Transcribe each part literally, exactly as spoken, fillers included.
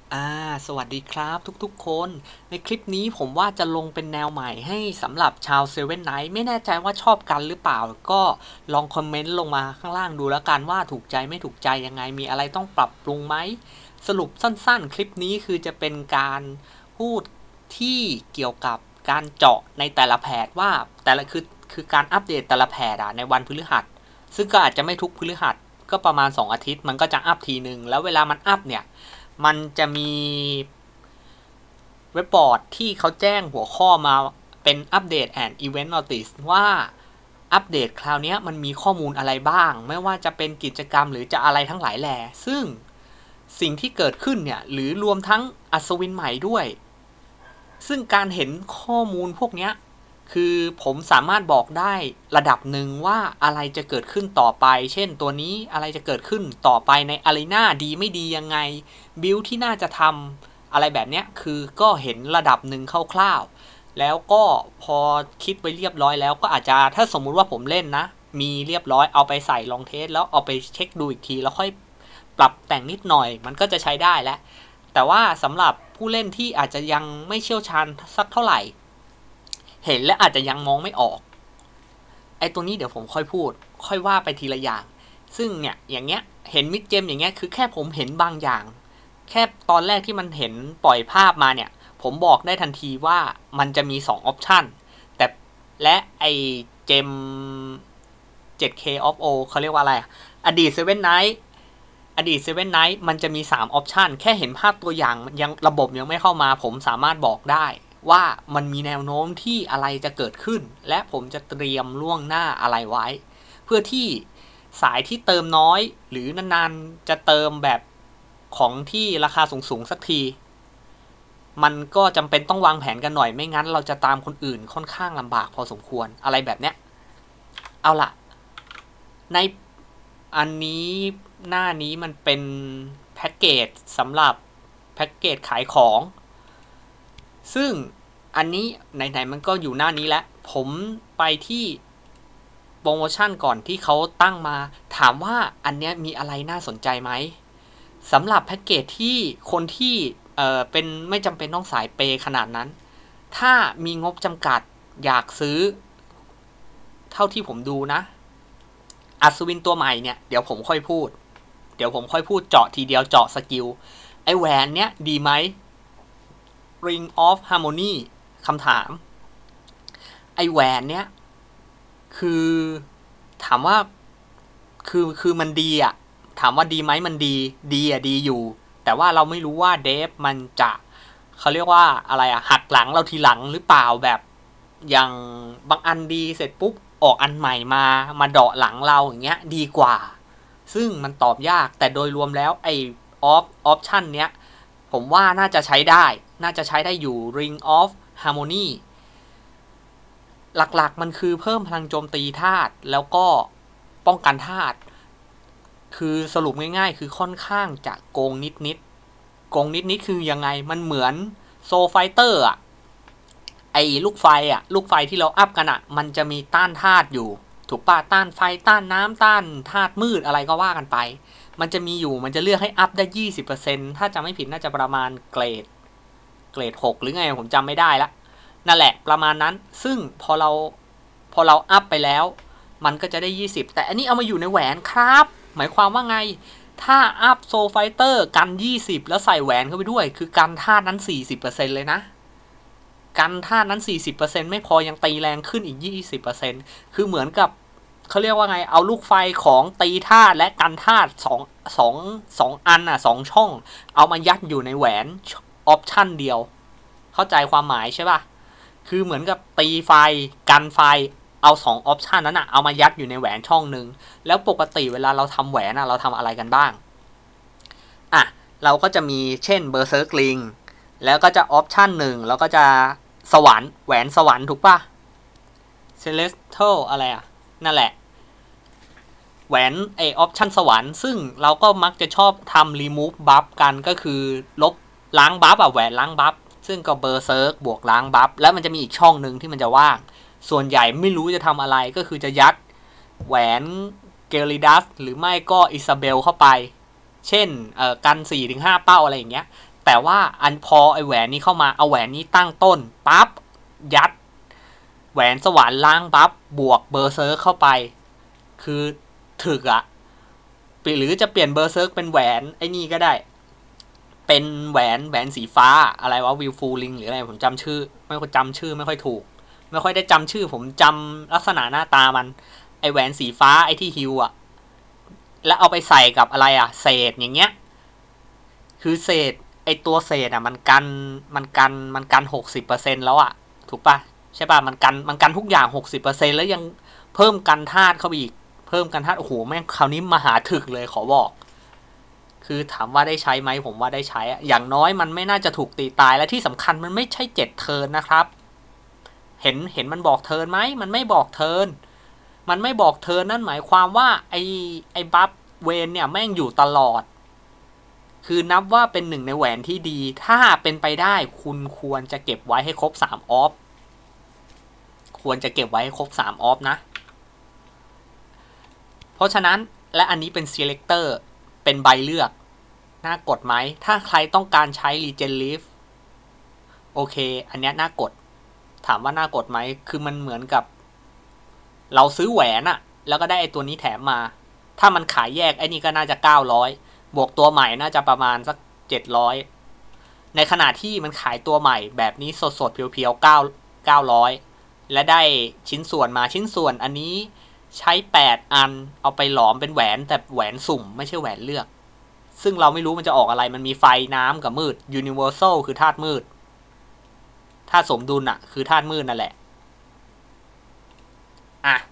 อ่าสวัสดีครับทุกๆคนในคลิปนี้ผมว่าจะลงเป็นแนวใหม่ให้สำหรับชาวเซเว่นไนท์ไม่แน่ใจว่าชอบกันหรือเปล่าก็ลองคอมเมนต์ลงมาข้างล่างดูแล้วกันว่าถูกใจไม่ถูกใจยังไงมีอะไรต้องปรับปรุงไหมสรุปสั้นๆคลิปนี้คือจะเป็นการพูดที่เกี่ยวกับการเจาะในแต่ละแพทว่าแต่ละคือคือการอัปเดตแต่ละแพทอะในวันพฤหัสซึ่งก็อาจจะไม่ทุกพฤหัสก็ประมาณสองอาทิตย์มันก็จะอัปทีนึงแล้วเวลามันอัปเนี่ยมันจะมีเว็บบอร์ดที่เขาแจ้งหัวข้อมาเป็นอัปเดต and event notice ว่าอัปเดตคราวนี้มันมีข้อมูลอะไรบ้างไม่ว่าจะเป็นกิจกรรมหรือจะอะไรทั้งหลายแหล่ซึ่งสิ่งที่เกิดขึ้นเนี่ยหรือรวมทั้งอัศวินใหม่ด้วยซึ่งการเห็นข้อมูลพวกนี้คือผมสามารถบอกได้ระดับหนึ่งว่าอะไรจะเกิดขึ้นต่อไปเช่นตัวนี้อะไรจะเกิดขึ้นต่อไปในอารีนาดีไม่ดียังไงบิลที่น่าจะทำอะไรแบบนี้คือก็เห็นระดับหนึ่งคร่าวๆแล้วก็พอคิดไว้เรียบร้อยแล้วก็อาจจะถ้าสมมุติว่าผมเล่นนะมีเรียบร้อยเอาไปใส่ลองเทสแล้วเอาไปเช็คดูอีกทีแล้วค่อยปรับแต่งนิดหน่อยมันก็จะใช้ได้แล้วแต่ว่าสำหรับผู้เล่นที่อาจจะยังไม่เชี่ยวชาญสักเท่าไหร่เห็นและอาจจะยังมองไม่ออกไอ้ตัวนี้เดี๋ยวผมค่อยพูดค่อยว่าไปทีละอย่างซึ่งเนี่ยอย่างเงี้ยเห็นมิดเจมอย่างเงี้ยคือแค่ผมเห็นบางอย่างแค่ตอนแรกที่มันเห็นปล่อยภาพมาเนี่ยผมบอกได้ทันทีว่ามันจะมีสองออปชันแต่และไอเจม เซเว่น เค of O เขาเรียกว่าอะไรอดีต Seven Night อดีต Seven Night มันจะมีสามออปชันแค่เห็นภาพตัวอย่างยังระบบยังไม่เข้ามาผมสามารถบอกได้ว่ามันมีแนวโน้มที่อะไรจะเกิดขึ้นและผมจะเตรียมล่วงหน้าอะไรไว้เพื่อที่สายที่เติมน้อยหรือนานๆจะเติมแบบของที่ราคาสูงๆสักทีมันก็จำเป็นต้องวางแผนกันหน่อยไม่งั้นเราจะตามคนอื่นค่อนข้างลำบากพอสมควรอะไรแบบเนี้ยเอาล่ะในอันนี้หน้านี้มันเป็นแพ็กเกจสำหรับแพ็กเกจขายของซึ่งอันนี้ไหนๆมันก็อยู่หน้านี้แล้วผมไปที่โปรโมชั่นก่อนที่เขาตั้งมาถามว่าอันนี้มีอะไรน่าสนใจไหมสำหรับแพ็กเกจที่คนที่เอ่อเป็นไม่จำเป็นต้องสายเปย์ขนาดนั้นถ้ามีงบจำกัดอยากซื้อเท่าที่ผมดูนะอัศวินตัวใหม่เนี่ยเดี๋ยวผมค่อยพูดเดี๋ยวผมค่อยพูดเจาะทีเดียวเจาะสกิลไอแหวนเนี้ยดีไหม Ring of Harmony คำถามไอแหวนเนี้ยคือถามว่าคือคือมันดีอะถามว่าดีไหมมันดีดีอะดีอยู่แต่ว่าเราไม่รู้ว่าเดฟมันจะเขาเรียกว่าอะไรอะหักหลังเราทีหลังหรือเปล่าแบบอย่างบางอันดีเสร็จปุ๊บออกอันใหม่มามาเดาะหลังเราอย่างเงี้ยดีกว่าซึ่งมันตอบยากแต่โดยรวมแล้วไอออฟออปชันเนี้ยผมว่าน่าจะใช้ได้น่าจะใช้ได้อยู่ Ring of Harmony หลักๆมันคือเพิ่มพลังโจมตีธาตุแล้วก็ป้องกันธาตุคือสรุปง่ายๆคือค่อนข้างจะโกงนิดๆโกงนิดๆคือยังไงมันเหมือนโซไฟเตอร์อะไอลูกไฟอะลูกไฟที่เราอัพกันอะมันจะมีต้านธาตุอยู่ถูกป่ะต้านไฟต้านน้ำต้านธาตุมืดอะไรก็ว่ากันไปมันจะมีอยู่มันจะเลือกให้อัพได้ ยี่สิบเปอร์เซ็นต์ ถ้าจำไม่ผิดน่าจะประมาณเกรดเกรดหกหรือไงผมจำไม่ได้ละนั่นแหละประมาณนั้นซึ่งพอเราพอเราอัพไปแล้วมันก็จะได้ยี่สิบแต่อันนี้เอามาอยู่ในแหวนครับหมายความว่าไงถ้าอัพโซไฟเตอร์กันยี่สิบแล้วใส่แหวนเข้าไปด้วยคือกันธาตุนั้น สี่สิบเปอร์เซ็นต์ เลยนะกันธาตุนั้น สี่สิบเปอร์เซ็นต์ ไม่พอยังตีแรงขึ้นอีก ยี่สิบเปอร์เซ็นต์ คือเหมือนกับเขาเรียกว่าไงเอาลูกไฟของตีธาตุและกันธาตุสองสองสองอันอ่ะสองช่องเอามายัดอยู่ในแหวนออปชั่นเดียวเข้าใจความหมายใช่ป่ะคือเหมือนกับตีไฟกันไฟเอาสองออปชันนั้นอะเอามายัดอยู่ในแหวนช่องหนึ่งแล้วปกติเวลาเราทำแหวนอะเราทำอะไรกันบ้างอ่ะเราก็จะมีเช่นเบอร์เซอร์กลิงแล้วก็จะออปชันหนึ่งแล้วก็จะสวรรค์แหวนสวรรค์ถูกป่ะเซเลสเทลอะไรอะนั่นแหละแหวนไอออปชันสวรรค์ซึ่งเราก็มักจะชอบทำรีมูฟบัฟกันก็คือลบล้างบัฟอะแหวนล้างบัฟซึ่งก็เบอร์เซิร์กบวกล้างบัฟแล้วมันจะมีอีกช่องหนึ่งที่มันจะว่างส่วนใหญ่ไม่รู้จะทำอะไรก็คือจะยัดแหวนเกลิดัสหรือไม่ก็อิซาเบลเข้าไปเช่นเอ่อกัน สี่ถึงห้า เป้าอะไรอย่างเงี้ยแต่ว่าอันพอไอแหวนนี้เข้ามาเอาแหวนนี้ตั้งต้นปั๊บยัดแหวนสวรรค์ล้างปั๊บบวกเบอร์เซิร์กเข้าไปคือถึกอะหรือจะเปลี่ยนเบอร์เซิร์กเป็นแหวนไอ้นี่ก็ได้เป็นแหวนแหวนสีฟ้าอะไรวะวิลฟูลิงหรืออะไรผมจำชื่อไม่ค่อยจำชื่อไม่ค่อยถูกไม่ค่อยได้จำชื่อผมจำลักษณะหน้าตามันไอแหวนสีฟ้าไอที่ฮิวอะแล้วเอาไปใส่กับอะไรอะเศษอย่างเงี้ยคือเศษไอตัวเศษอะมันกันมันกันมันกันหกสิบเปอร์เซ็นต์แล้วอะถูกปะใช่ปะมันกันมันกันทุกอย่างหกสิบเปอร์เซ็นต์แล้วยังเพิ่มกันธาตุเข้าไปอีกเพิ่มกันธาตุโอ้โหแม่งคราวนี้มหาถึกเลยขอบอกคือถามว่าได้ใช้ไหมผมว่าได้ใช้อย่างน้อยมันไม่น่าจะถูกตีตายและที่สำคัญมันไม่ใช่เจ็ดเทิร์นนะครับเห็นเห็นมันบอกเทิร์นไหมมันไม่บอกเทิร์นมันไม่บอกเทิร์นนั่นหมายความว่าไอไอบัฟเวนเนี่ยแม่งอยู่ตลอดคือนับว่าเป็นหนึ่งในแหวนที่ดีถ้าเป็นไปได้คุณควรจะเก็บไว้ให้ครบสามออฟควรจะเก็บไว้ให้ครบสามออฟนะเพราะฉะนั้นและอันนี้เป็น selector เป็นใบเลือกน่ากดไหมถ้าใครต้องการใช้ Regen Leaf โอเคอันนี้น่ากดถามว่าน่ากดไหมคือมันเหมือนกับเราซื้อแหวนอะแล้วก็ได้ไอตัวนี้แถมมาถ้ามันขายแยกไอ้นี่ก็น่าจะเก้าร้อยบวกตัวใหม่น่าจะประมาณสักเจ็ดร้อยในขณะที่มันขายตัวใหม่แบบนี้สดๆเพียวๆเก้า เก้าร้อยและได้ชิ้นส่วนมาชิ้นส่วนอันนี้ใช้แปดอันเอาไปหลอมเป็นแหวนแต่แหวนสุ่มไม่ใช่แหวนเลือกซึ่งเราไม่รู้มันจะออกอะไรมันมีไฟน้ำกับมืด Universal คือธาตุมืดธาตุสมดุลอะคือธาตุมืดนั่นแหละอ่ะ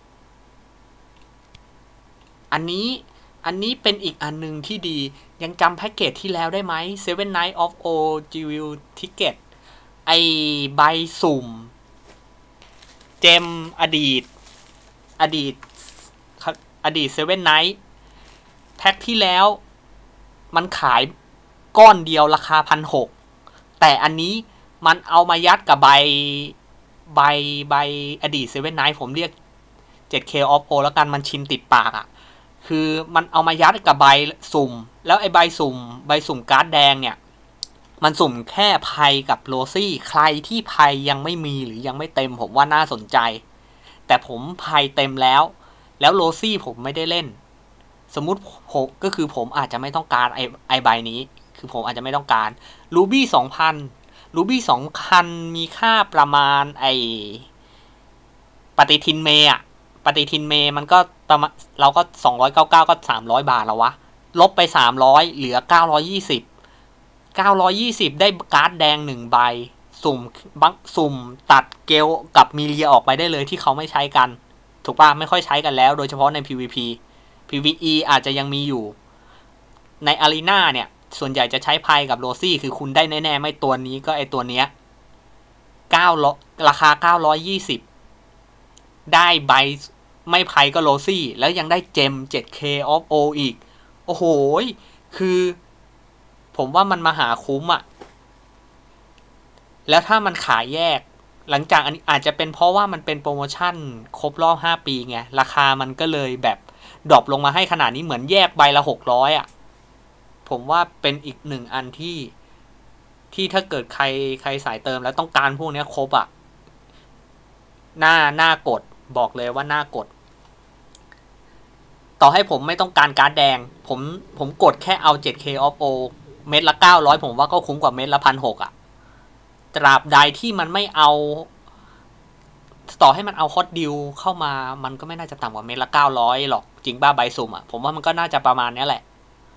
อันนี้อันนี้เป็นอีกอันนึงที่ดียังจำแพ็กเกจที่แล้วได้ไหม Seven Nights of Ojibwe Ticket ไอใบสุ่มเจมอดีตอดีตอดีต Seven Nights แพ็กที่แล้วมันขายก้อนเดียวราคา หนึ่งพันหกร้อย แต่อันนี้มันเอามายัดกับใบใบใบอดีต Seven Nights ผมเรียก เจ็ดเค of O แล้วกันมันชินติดปากอ่ะคือมันเอามายัดกับใบสุ่มแล้วไอ้ใบสุ่มใบสุ่มการ์ดแดงเนี่ยมันสุ่มแค่ไพ่กับโรซี่ใครที่ไพ่ยังไม่มีหรือยังไม่เต็มผมว่าน่าสนใจแต่ผมไพ่เต็มแล้วแล้วโรซี่ผมไม่ได้เล่นสมมุติผมก็คือผมอาจจะไม่ต้องการไอ้ไอ้ใบนี้คือผมอาจจะไม่ต้องการรูบี้สองพันรูบี้สองพันมีค่าประมาณไอ้ปฏิทินเมย์อะปฏิทินเมย์มันก็ประมาณเราก็สองร้อยเก้าสิบเก้าก็สามร้อยบาทแล้ววะลบไปสามร้อยเหลือเก้าร้อยยี่สิบ เก้าร้อยยี่สิบได้การ์ดแดงหนึ่งใบสุ่มบังสุ่มตัดเกลกับมีเลียออกไปได้เลยที่เขาไม่ใช้กันถูกป่ะไม่ค่อยใช้กันแล้วโดยเฉพาะใน พี วี พี พี วี อี อาจจะยังมีอยู่ในอารีนาเนี่ยส่วนใหญ่จะใช้ไพ่กับโรซี่คือคุณได้แน่ๆไม่ตัวนี้ก็ไอตัวเนี้ยเก้าราคาเก้าร้อยยี่สิบได้ใบไม่ไพ่ก็โรซี่แล้วยังได้เจม เจ็ดเค of O อีกโอ้โหคือผมว่ามันมาหาคุ้มอะแล้วถ้ามันขายแยกหลังจากอันอาจจะเป็นเพราะว่ามันเป็นโปรโมชั่นครบรอบห้าปีไงราคามันก็เลยแบบดรอปลงมาให้ขนาดนี้เหมือนแยกใบละหกร้อยอะผมว่าเป็นอีกหนึ่งอันที่ที่ถ้าเกิดใครใครสายเติมแล้วต้องการพวกนี้ครบอะหน้าหน้ากดบอกเลยว่าหน้ากดต่อให้ผมไม่ต้องการการ์ดแดงผมผมกดแค่เอา เจ็ดเค of O เม็ดละเก้าร้อยผมว่าก็คุ้มกว่าเม็ดละ หนึ่งพันหกร้อย อ่ะตราบใดที่มันไม่เอาต่อให้มันเอาฮอตดิวเข้ามามันก็ไม่น่าจะต่ำกว่าเม็ดละเก้าร้อยหรอกจริงบ้าใบสุ่มอ่ะผมว่ามันก็น่าจะประมาณนี้แหละ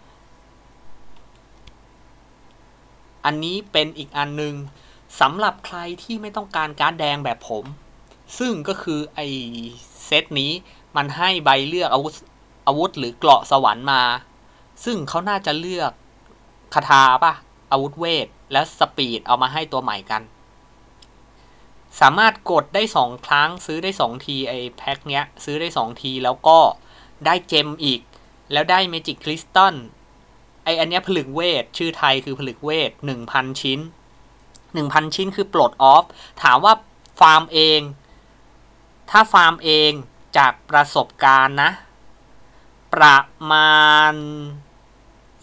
อันนี้เป็นอีกอันนึงสำหรับใครที่ไม่ต้องการการ์ดแดงแบบผมซึ่งก็คือไอเซตนี้มันให้ใบเลือกอาวุธอาวุธหรือเกราะสวรรค์มาซึ่งเขาน่าจะเลือกคาถาป่ะอาวุธเวทและสปีดเอามาให้ตัวใหม่กันสามารถกดได้สองครั้งซื้อได้สองทีไอแพ็คเนี้ยซื้อได้สองทีแล้วก็ได้เจมอีกแล้วได้เมจิกคริสตัลไออันเนี้ยผลึกเวทชื่อไทยคือผลึกเวท หนึ่งพัน ชิ้น หนึ่งพัน ชิ้นคือปลดออฟถามว่าฟาร์มเองถ้าฟาร์มเองจากประสบการณ์นะประมาณ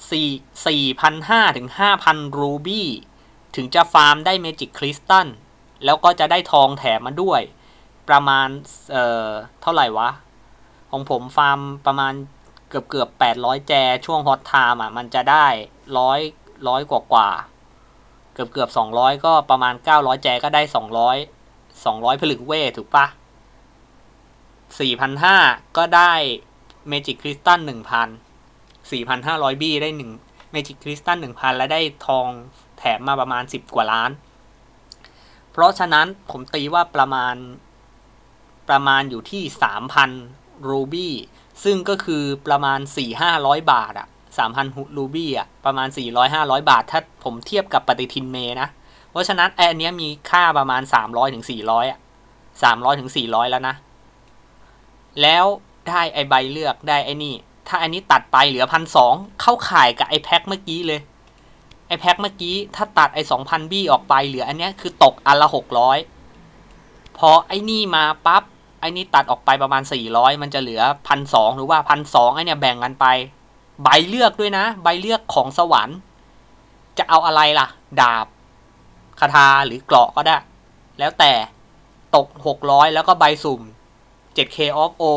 สี่สี่พันห้าถึงห้าพันรูบี้ถึงจะฟาร์มได้เมจิกคริสตัลแล้วก็จะได้ทองแถมมาด้วยประมาณเอ่อเท่าไหร่วะของผมฟาร์มประมาณเกือบเกือบแปดร้อยแจช่วงฮอตไทม์อ่ะมันจะได้ร้อยร้อยกว่ากว่าเกือบเกือบสองร้อยก็ประมาณเก้าร้อยแจก็ได้สองร้อยสองร้อยผลึกเวทถูกปะ สี่พันห้าร้อย ก็ได้เมจิกคริสตัล หนึ่งพัน สี่พันห้าร้อย บี้ได้1เมจิกคริสตัล หนึ่งพัน และได้ทองแถมมาประมาณสิบกว่าล้านเพราะฉะนั้นผมตีว่าประมาณประมาณอยู่ที่ สามพัน รูบี้ซึ่งก็คือประมาณ สี่ถึงห้าร้อย บาทอะสามพัน รูบี้อะประมาณ สี่ร้อยถึงห้าร้อย บาทถ้าผมเทียบกับปฏิทินเมนะเพราะฉะนั้นไอ้อันนี้มีค่าประมาณ สามร้อยถึงสี่ร้อย อะสามร้อยถึงสี่ร้อย แล้วนะแล้วได้ไอใบเลือกได้ไอ้นี่ถ้าอันนี้ตัดไปเหลือ หนึ่งพันสองร้อย เข้าข่ายกับไอแพ็คเมื่อกี้เลยไอแพ็คเมื่อกี้ถ้าตัดไอ สองพัน บี้ออกไปเหลืออันนี้คือตกอันละหกร้อยพอไอ้นี่มาปั๊บไอ้นี่ตัดออกไปประมาณสี่ร้อยมันจะเหลือ หนึ่งพันสองร้อย หรือว่า หนึ่งพันสองร้อย ไอ้เนี่ยแบ่งกันไปใบเลือกด้วยนะใบเลือกของสวรรค์จะเอาอะไรล่ะดาบคาถาหรือเกราะก็ได้แล้วแต่ตกหกร้อยแล้วก็ใบสุ่ม เจ็ดเค of O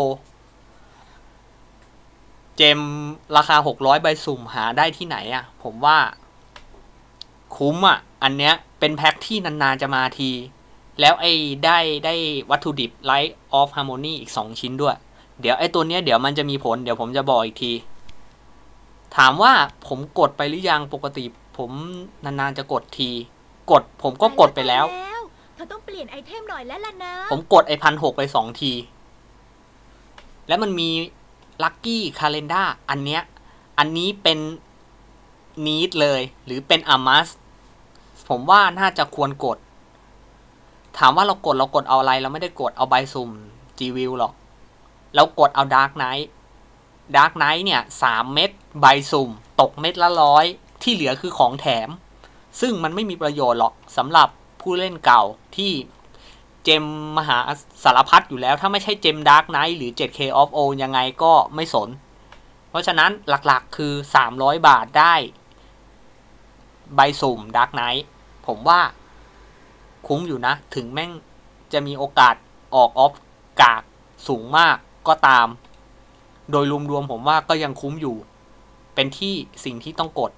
เจมราคาหกร้อยใบสุ่มหาได้ที่ไหนอ่ะผมว่าคุ้มอ่ะอันเนี้ยเป็นแพ็คที่นานๆจะมาทีแล้วไอ้ได้ได้วัตถุดิบ Light of Harmony อีกสองชิ้นด้วยเดี๋ยวไอ้ตัวเนี้ยเดี๋ยวมันจะมีผลเดี๋ยวผมจะบอกอีกทีถามว่าผมกดไปหรือยังปกติผมนานๆจะกดทีกดผมก็กดไปแล้วเธอต้องเปลี่ยนไอเทมหน่อยแล้วล่ะนะผมกดไอ้พันหกไปสองทีแล้วมันมีลัคกี้คาเลนดาร์อันเนี้ยอันนี้เป็นนีดเลยหรือเป็นอามัสผมว่าน่าจะควรกดถามว่าเรากดเรากดเอาอะไรเราไม่ได้กดเอาใบสุ่มจีวิวหรอกเรากดเอาดาร์กไนท์ดาร์กไนท์เนี่ยสามเม็ดใบสุ่มตกเม็ดละร้อยที่เหลือคือของแถมซึ่งมันไม่มีประโยชน์หรอกสำหรับผู้เล่นเก่าที่เจมมหาสารพัดอยู่แล้วถ้าไม่ใช่เจมดาร์กไนท์หรือ เจ็ดเค of O ยังไงก็ไม่สนเพราะฉะนั้นหลักๆคือสามร้อยบาทได้ใบสุ่มดาร์กไนท์ผมว่าคุ้มอยู่นะถึงแม่งจะมีโอกาสออกออฟกากสูงมากก็ตามโดยรวมๆผมว่าก็ยังคุ้มอยู่เป็นที่สิ่งที่ต้องกด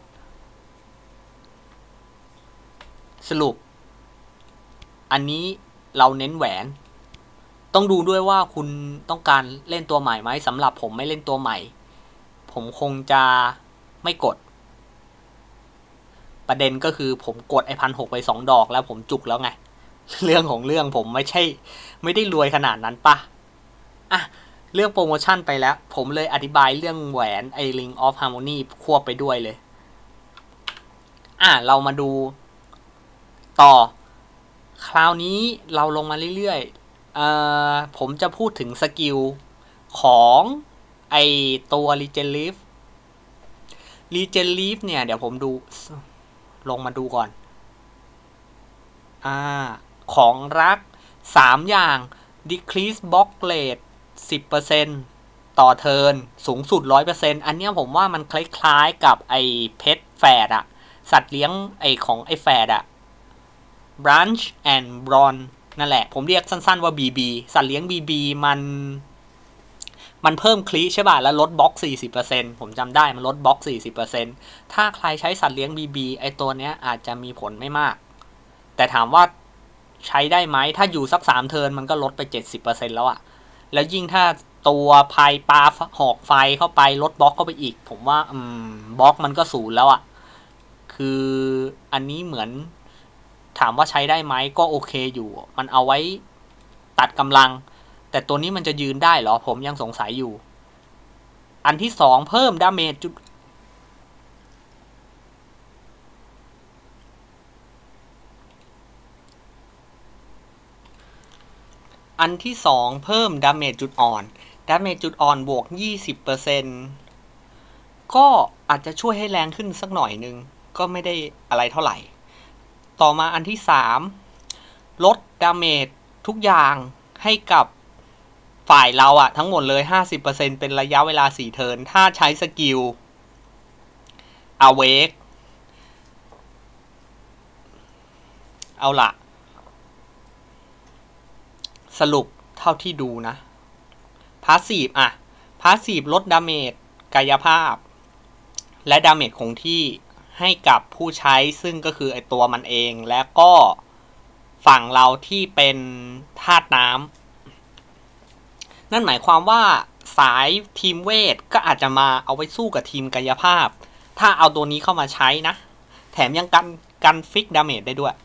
สรุปอันนี้เราเน้นแหวนต้องดูด้วยว่าคุณต้องการเล่นตัวใหม่ไหมสำหรับผมไม่เล่นตัวใหม่ผมคงจะไม่กดประเด็นก็คือผมกดไอ้พันหกไปสองดอกแล้วผมจุกแล้วไงเรื่องของเรื่องผมไม่ใช่ไม่ได้รวยขนาดนั้นปะอ่ะเรื่องโปรโมชั่นไปแล้วผมเลยอธิบายเรื่องแหวนไอ้ Ring of Harmony ควบไปด้วยเลยอ่ะเรามาดูต่อคราวนี้เราลงมาเรื่อยๆเอ่อผมจะพูดถึงสกิลของไอตัว Regen Leaf Regen Leaf เนี่ยเดี๋ยวผมดูลงมาดูก่อนอ่าของรักสามอย่าง Decrease Block Rate สิบเปอร์เซ็นต์ ต่อเทิร์นสูงสุด ร้อยเปอร์เซ็นต์ อันนี้ผมว่ามันคล้ายๆกับไอเพชรแฝดอะสัตว์เลี้ยงไอของไอแฝดอะ Branch and Bron นั่นแหละผมเรียกสั้นๆว่า บี บี สัตว์เลี้ยง บี บี มันมันเพิ่มคลีใช่ป่ะแล้วลดบล็อก สี่สิบเปอร์เซ็นต์ ผมจำได้มันลดบล็อก สี่สิบเปอร์เซ็นต์ ถ้าใครใช้สัตว์เลี้ยง บี บี ไอตัวเนี้ยอาจจะมีผลไม่มากแต่ถามว่าใช้ได้ไหมถ้าอยู่สักสามเทิร์นมันก็ลดไป เจ็ดสิบเปอร์เซ็นต์ แล้วอะแล้วยิ่งถ้าตัวพายปลาหอกไฟเข้าไปลดบล็อกเข้าไปอีกผมว่าอืมบล็อกมันก็ศูนย์แล้วอะคืออันนี้เหมือนถามว่าใช้ได้ไหมก็โอเคอยู่มันเอาไว้ตัดกำลังแต่ตัวนี้มันจะยืนได้เหรอผมยังสงสัยอยู่อันที่สองเพิ่มดาเมจจุดอันที่สองเพิ่มดาเมจจุดอ่อนดาเมจจุดอ่อนบวก ยี่สิบเปอร์เซ็นต์ ก็อาจจะช่วยให้แรงขึ้นสักหน่อยนึงก็ไม่ได้อะไรเท่าไหร่ต่อมาอันที่สามลดดาเมจทุกอย่างให้กับฝ่ายเราอะทั้งหมดเลย ห้าสิบเปอร์เซ็นต์ เป็นระยะเวลาสี่เทิร์นถ้าใช้สกิล awake เอาล่ะสรุปเท่าที่ดูนะพาสซีฟอะพาสซีฟลดดาเมจกายภาพและดาเมจคงที่ให้กับผู้ใช้ซึ่งก็คือไอตัวมันเองและก็ฝั่งเราที่เป็นธาตุน้ำนั่นหมายความว่าสายทีมเวทก็อาจจะมาเอาไว้สู้กับทีมกายภาพถ้าเอาตัวนี้เข้ามาใช้นะแถมยังกันกันฟิกดาเมจได้ด้วย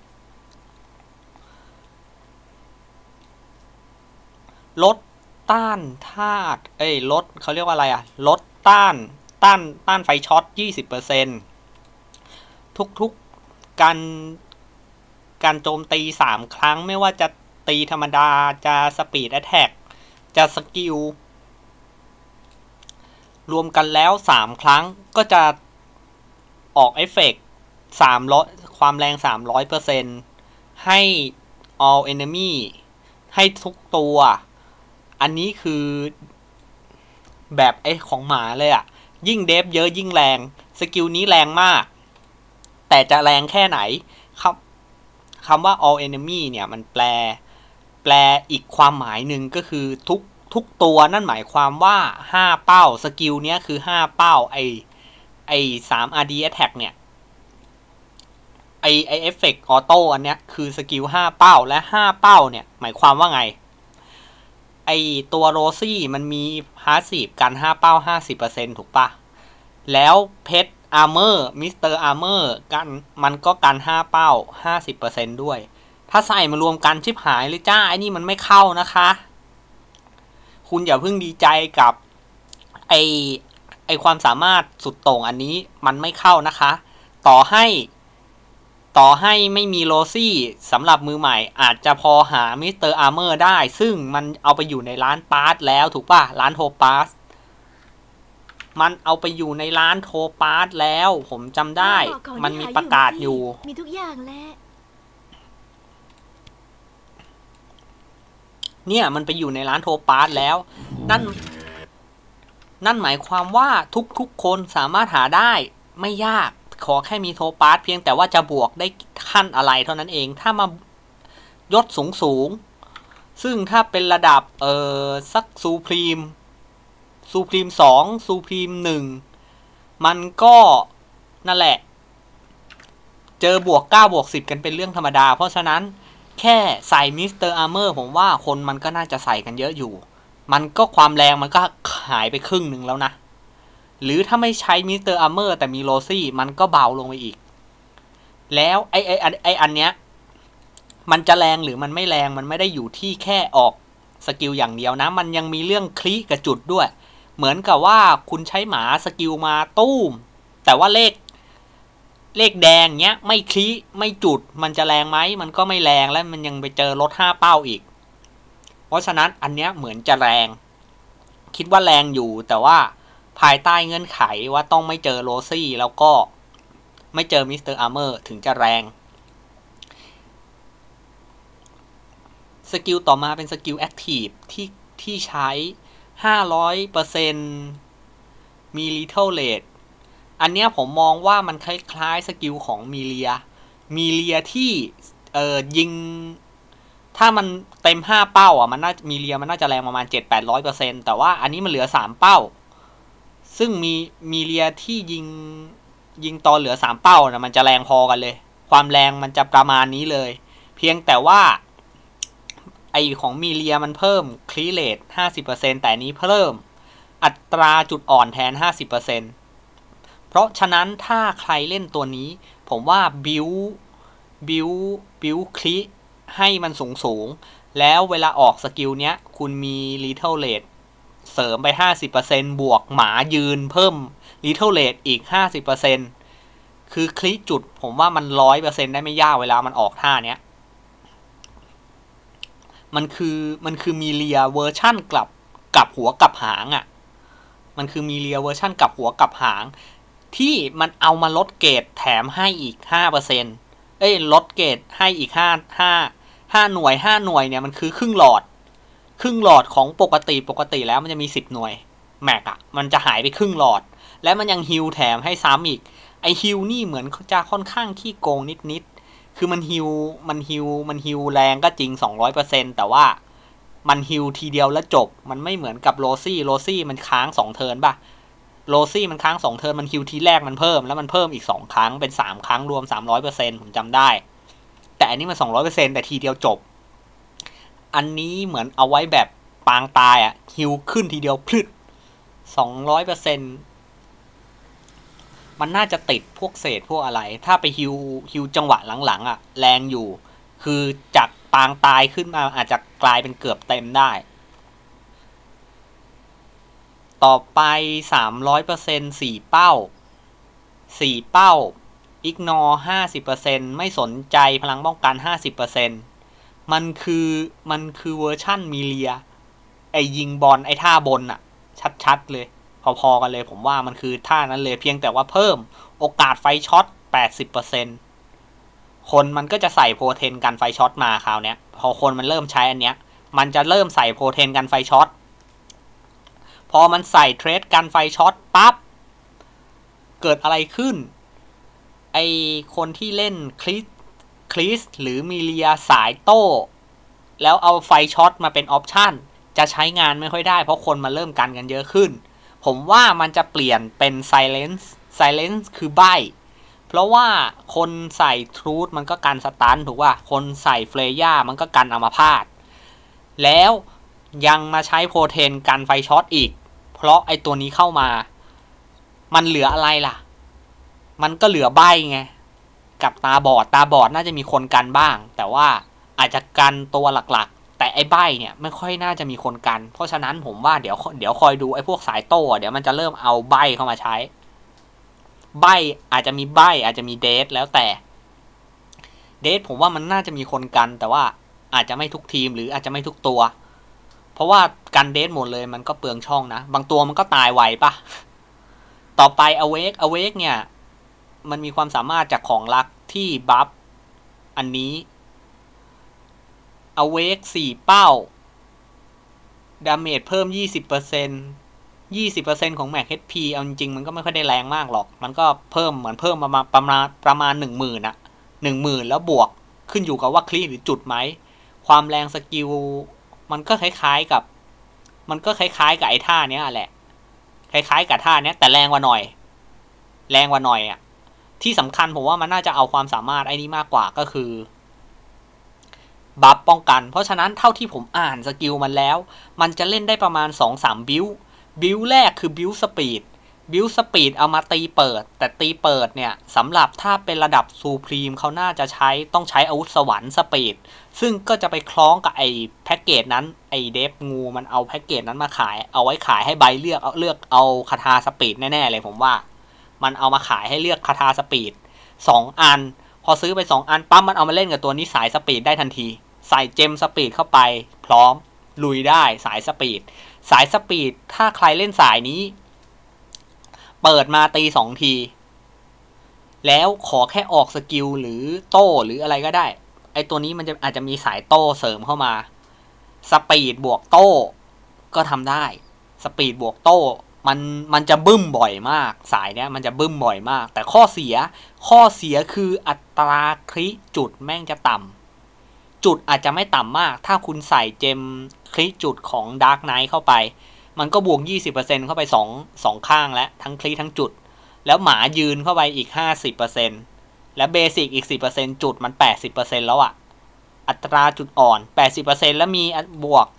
ลดต้านธาตุเอ้ยลดเขาเรียกว่าอะไรอ่ะลดต้านต้านต้านไฟช็อต ยี่สิบเปอร์เซ็นต์ ทุกๆการการโจมตีสามครั้งไม่ว่าจะตีธรรมดาจะสปีดแอทแทกจะสกิลรวมกันแล้วสามครั้งก็จะออกเอฟเฟกต์สามร้อยความแรง สามร้อยเปอร์เซ็นต์ ให้ all enemy ให้ทุกตัวอันนี้คือแบบไอ้ของหมาเลยอะยิ่งเดฟเยอะยิ่งแรงสกิลนี้แรงมากแต่จะแรงแค่ไหนครับคำว่า all enemy เนี่ยมันแปลแปลอีกความหมายหนึ่งก็คือทุกทุกตัวนั่นหมายความว่าห้าเป้าสกิลเนี้ยคือห้าเป้าไอไอสาม อาร์ ดี attack เนี่ยไอไอเอฟเฟกต์ออโต้อันเนี้ยคือสกิลห้าเป้าและห้าเป้าเนี่ยหมายความว่าไงไอตัวโรซี่มันมีพาสซีฟกันห้าเป้า ห้าสิบเปอร์เซ็นต์ ถูกปะแล้วเพชรอาร์เมอร์มิสเตอร์อาร์เมอร์กันมันก็กันห้าเป้า ห้าสิบเปอร์เซ็นต์ ด้วยถ้าใส่มารวมกันชิบหายเลยจ้าไอ้นี่มันไม่เข้านะคะคุณอย่าเพิ่งดีใจกับไอไอความสามารถสุดโต่งอันนี้มันไม่เข้านะคะต่อให้ต่อให้ไม่มีโรซี่สำหรับมือใหม่อาจจะพอหามิสเตอร์อาร์เมอร์ได้ซึ่งมันเอาไปอยู่ในร้านปาร์ตแล้วถูกป่ะร้านโทปาสมันเอาไปอยู่ในร้านโทปาสแล้วผมจำได้มันมีประกาศอยู่มีทุกอย่างแหละเนี่ยมันไปอยู่ในร้านโทปาสแล้วนั่นนั่นหมายความว่าทุกๆคนสามารถหาได้ไม่ยากขอแค่มีโทปาสเพียงแต่ว่าจะบวกได้ขั้นอะไรเท่านั้นเองถ้ามายศสูงสูงซึ่งถ้าเป็นระดับเออสักซูพรีมซูพรีมสองซูพรีมหนึ่งมันก็นั่นแหละเจอบวกเก้าบวกสิบกันเป็นเรื่องธรรมดาเพราะฉะนั้นแค่ใส่มิสเตอร์อาร์เมอร์ผมว่าคนมันก็น่าจะใส่กันเยอะอยู่มันก็ความแรงมันก็หายไปครึ่งหนึ่งแล้วนะหรือถ้าไม่ใช้มิสเตอร์อาร์เมอร์แต่มีโรซี่มันก็เบาลงไปอีกแล้วไอไอไออันเนี้ยมันจะแรงหรือมันไม่แรงมันไม่ได้อยู่ที่แค่ออกสกิลอย่างเดียวนะมันยังมีเรื่องคลิกกับจุดด้วยเหมือนกับว่าคุณใช้หมาสกิลมาตู้มแต่ว่าเลขเลขแดงเนี้ยไม่คลิไม่จุดมันจะแรงไหมมันก็ไม่แรงแล้วมันยังไปเจอลดห้าเป้าอีกเพราะฉะนั้นอันเนี้ยเหมือนจะแรงคิดว่าแรงอยู่แต่ว่าภายใต้เงื่อนไขว่าต้องไม่เจอโรซี่แล้วก็ไม่เจอมิสเตอร์อาร์เมอร์ถึงจะแรงสกิลต่อมาเป็นสกิลแอคทีฟที่ที่ใช้ ห้าร้อยเปอร์เซ็นต์ มี Lethal Rate อันเนี้ยผมมองว่ามันคล้ายๆสกิลของมีเลียมีเลียที่เอ่อยิงถ้ามันเต็มห้าเป้าอ่ะมันน่ามีเลียมันน่าจะแรงประมาณ เจ็ดถึงแปดร้อยเปอร์เซ็นต์ แต่ว่าอันนี้มันเหลือสามเป้าซึ่งมีมีเลียที่ยิงยิงตอนเหลือสามเป้านะมันจะแรงพอกันเลยความแรงมันจะประมาณนี้เลยเพียงแต่ว่าไอของมีเลียมันเพิ่มคลีเรท ห้าสิบเปอร์เซ็นต์ แต่นี้เพิ่มอัตราจุดอ่อนแทน ห้าสิบเปอร์เซ็นต์ เพราะฉะนั้นถ้าใครเล่นตัวนี้ผมว่าบิวบิวบิวคลีให้มันสูงสูงแล้วเวลาออกสกิลเนี้ยคุณมี Lethal Rate เสริมไป ห้าสิบเปอร์เซ็นต์ บวกหมายืนเพิ่ม Lethal Rate อีก ห้าสิบเปอร์เซ็นต์ คือคลิกจุดผมว่ามัน ร้อยเปอร์เซ็นต์ ได้ไม่ยากเวลามันออกท่าเนี้ยมันคือมันคือมีเลียเวอร์ชั่นกลับกลับหัวกลับหางอ่ะมันคือมีเลียเวอร์ชั่นกลับหัวกลับหางที่มันเอามาลดเกรดแถมให้อีก ห้าเปอร์เซ็นต์ เอ้ยลดเกรดให้อีกห้า ห้า ห้าหน่วยห้าหน่วยเนี่ยมันคือครึ่งหลอดครึ่งหลอดของปกติปกติแล้วมันจะมีสิบหน่วยแม็กอะมันจะหายไปครึ่งหลอดและมันยังฮิลแถมให้ซ้ำอีกไอฮิลนี่เหมือนจะค่อนข้างขี้โกงนิดๆคือมันฮิลมันฮิลมันฮิลแรงก็จริง สองร้อยเปอร์เซ็นต์ แต่ว่ามันฮิลทีเดียวแล้วจบมันไม่เหมือนกับโรซี่โรซี่มันค้างสองเทิร์นป่ะโรซี่มันค้างสองเทิร์นมันฮิลทีแรกมันเพิ่มแล้วมันเพิ่มอีกสองครั้งเป็นสามครั้งรวม สามร้อยเปอร์เซ็นต์ ผมจำได้แต่อันนี้มัน สองร้อยเปอร์เซ็นต์ แต่ทีเดียวจบอันนี้เหมือนเอาไว้แบบปางตายอ่ะฮิลขึ้นทีเดียวพลึด สองร้อยเปอร์เซ็นต์ มันน่าจะติดพวกเศษพวกอะไรถ้าไปฮิวฮิวจังหวะหลังๆอ่ะแรงอยู่คือจากปางตายขึ้นมาอาจจะกลายเป็นเกือบเต็มได้ต่อไป สามร้อยเปอร์เซ็นต์ สี่เป้าสี่เป้า ignore ห้าสิบเปอร์เซ็นต์ ไม่สนใจพลังป้องกัน ห้าสิบเปอร์เซ็นต์ มันคือมันคือเวอร์ชั่นมิเลียไอยิงบอลไอท่าบนอ่ะชัดๆเลยพอๆกันเลยผมว่ามันคือท่านั้นเลยเพียงแต่ว่าเพิ่มโอกาสไฟช็อต แปดสิบเปอร์เซ็นต์ คนมันก็จะใส่โปรเทนกันไฟช็อตมาคราวเนี้ยพอคนมันเริ่มใช้อันเนี้ยมันจะเริ่มใส่โปรเทนกันไฟช็อตพอมันใส่เทรดกันไฟช็อตปั๊บเกิดอะไรขึ้นไอคนที่เล่นคลิสคลิสหรือมิเลียสายโต้แล้วเอาไฟช็อตมาเป็นออปชั่นจะใช้งานไม่ค่อยได้เพราะคนมาเริ่มกันกันเยอะขึ้นผมว่ามันจะเปลี่ยนเป็น silence silence คือใบ้เพราะว่าคนใส่ทรูธมันก็กันสตันถูกป่ะคนใส่เฟรย่ามันก็กันอัมพาตแล้วยังมาใช้โปรเทนกันไฟช็อตอีกเพราะไอตัวนี้เข้ามามันเหลืออะไรล่ะมันก็เหลือใบ้ไงกับตาบอดตาบอดน่าจะมีคนกันบ้างแต่ว่าอาจจะกันตัวหลักๆแต่ไอ้ใบ้เนี่ยไม่ค่อยน่าจะมีคนกันเพราะฉะนั้นผมว่าเดี๋ยวเดี๋ยวคอยดูไอ้พวกสายโต้เดี๋ยวมันจะเริ่มเอาใบ้เข้ามาใช้ใบ้อาจจะมีใบ้อาจจะมีเดทแล้วแต่เดทผมว่ามันน่าจะมีคนกันแต่ว่าอาจจะไม่ทุกทีมหรืออาจจะไม่ทุกตัวเพราะว่ากันเดทหมดเลยมันก็เปลืองช่องนะบางตัวมันก็ตายไวปะต่อไป awake awake เนี่ยมันมีความสามารถจากของลักที่บัฟอันนี้ awake สี่เป้าดาเมจเพิ่ม ยี่สิบเปอร์เซ็นต์ ยี่สิบเปอร์เซ็นต์ ของ Max เอช พี เอาจริงๆมันก็ไม่ค่อยได้แรงมากหรอกมันก็เพิ่มเหมือนเพิ่มประมาณประมาณประมาณ หนึ่งหมื่น อะ หนึ่งหมื่น แล้วบวกขึ้นอยู่กับว่าคลิหรือจุดไหมความแรงสกิลมันก็คล้ายๆกับมันก็คล้ายๆกับไอ้ท่านี้แหละคล้ายๆกับท่านี้แต่แรงกว่าหน่อยแรงกว่าหน่อยอะที่สำคัญผมว่ามันน่าจะเอาความสามารถไอ้นี้มากกว่าก็คือบัฟป้องกันเพราะฉะนั้นเท่าที่ผมอ่านสกิลมันแล้วมันจะเล่นได้ประมาณ สองสาม บิลบิลแรกคือบิลสปีดบิลสปีดเอามาตีเปิดแต่ตีเปิดเนี่ยสำหรับถ้าเป็นระดับซูพรีมเขาน่าจะใช้ต้องใช้อาวุธสวรรค์สปีดซึ่งก็จะไปคล้องกับไอ้แพ็กเกจนั้นไอ้เดฟงูมันเอาแพ็กเกจนั้นมาขายเอาไว้ขายให้ใบเลือกเอาเลือกเอาคาถาสปีดแน่ๆเลยผมว่ามันเอามาขายให้เลือกคาถาสปีดสองอันพอซื้อไปสองอันปั๊มมันเอามาเล่นกับตัวนี้สายสปีดได้ทันทีใส่เจมสปีดเข้าไปพร้อมลุยได้สายสปีดสายสปีดถ้าใครเล่นสายนี้เปิดมาตีสองทีแล้วขอแค่ออกสกิลหรือโต้หรืออะไรก็ได้ไอตัวนี้มันจะอาจจะมีสายโต้เสริมเข้ามาสปีดบวกโต้ก็ทำได้สปีดบวกโต้มันมันจะบึ้มบ่อยมากสายเนี้ยมันจะบึ้มบ่อยมากแต่ข้อเสียข้อเสียคืออัตราคริจุดแม่งจะต่ำจุดอาจจะไม่ต่ำมากถ้าคุณใส่เจมคริจุดของ Dark Knight เข้าไปมันก็บวก ยี่สิบเปอร์เซ็นต์ เข้าไป2 2ข้างแล้วทั้งคลิทั้งจุดแล้วหมายืนเข้าไปอีก ห้าสิบเปอร์เซ็นต์ และเบสิกอีก สิบเปอร์เซ็นต์ จุดมัน แปดสิบเปอร์เซ็นต์ แล้วอะอัตราจุดอ่อน แปดสิบเปอร์เซ็นต์ แล้วมีบวก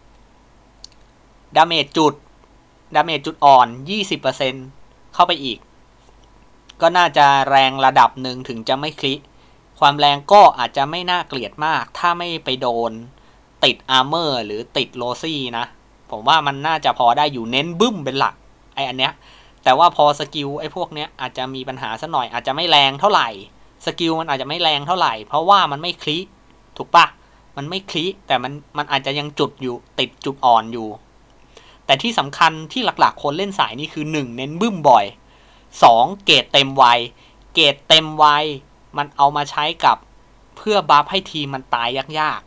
ดาเมจจุดดาเมจจุดอ่อน ยี่สิบเปอร์เซ็นต์ เข้าไปอีกก็น่าจะแรงระดับหนึ่งถึงจะไม่คลิความแรงก็อาจจะไม่น่าเกลียดมากถ้าไม่ไปโดนติดอาร์เมอร์หรือติดโรซี่นะผมว่ามันน่าจะพอได้อยู่เน้นบึ้มเป็นหลักไออันเนี้ยแต่ว่าพอสกิลไอพวกเนี้ยอาจจะมีปัญหาสักหน่อยอาจจะไม่แรงเท่าไหร่สกิลมันอาจจะไม่แรงเท่าไหร่เพราะว่ามันไม่คลิถูกปะมันไม่คลิแต่มันมันอาจจะยังจุดอยู่ติดจุดอ่อนอยู่แต่ที่สำคัญที่หลักๆคนเล่นสายนี้คือหนึ่งเน้นบึ้มบ่อยสองเกรดเต็มไวเกรดเต็มไวมันเอามาใช้กับเพื่อบัฟให้ทีมมันตายยาก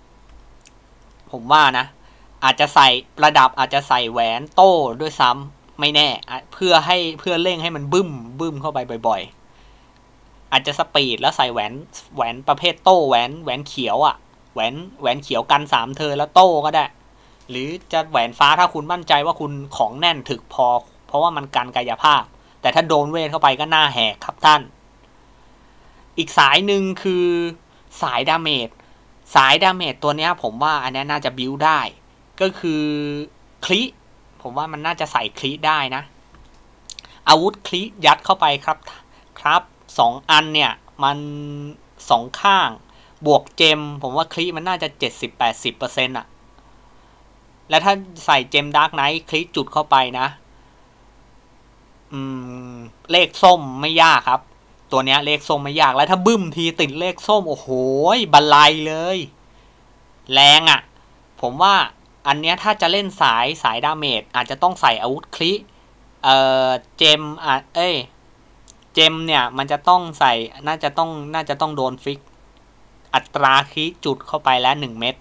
ๆผมว่านะอาจจะใส่ระดับอาจจะใส่แหวนโต้ด้วยซ้ำไม่แน่เพื่อให้เพื่อเร่งให้มันบึ้มบึ้มเข้าไปบ่อยๆอาจจะสปีดแล้วใส่แหวนแหวนประเภทโต้แหวนแหวนเขียวอ่ะแหวนแหวนเขียวกันสามเธอแล้วโต้ก็ได้หรือจะแหวนฟ้าถ้าคุณมั่นใจว่าคุณของแน่นถึกพอเพราะว่ามันกันกายภาพแต่ถ้าโดนเวทเข้าไปก็หน้าแหกครับท่านอีกสายหนึ่งคือสายดาเมจสายดาเมจตัวนี้ผมว่าอันนี้น่าจะบิวได้ก็คือคลิผมว่ามันน่าจะใส่คลิได้นะอาวุธคลิยัดเข้าไปครับครับสองอันเนี่ยมันสองข้างบวกเจมผมว่าคลิมันน่าจะ เจ็ดสิบถึงแปดสิบเปอร์เซ็นต์ อ่ะและถ้าใส่เจมดาร์กไนท์คลิจุดเข้าไปนะอืมเลขส้มไม่ยากครับตัวเนี้ยเลขส้มไม่ยากแล้วถ้าบึ้มทีติดเลขส้มโอ้โหบันไลเลยแรงอ่ะผมว่าอันเนี้ยถ้าจะเล่นสายสายดาเมจอาจจะต้องใส่อาวุธคลิเอ่อเจมอ่ะเอ้ยเจมเนี่ยมันจะต้องใส่น่าจะต้องน่าจะต้องโดนฟิกอัตราคลิจุดเข้าไปแล้วหนึ่งเม็ด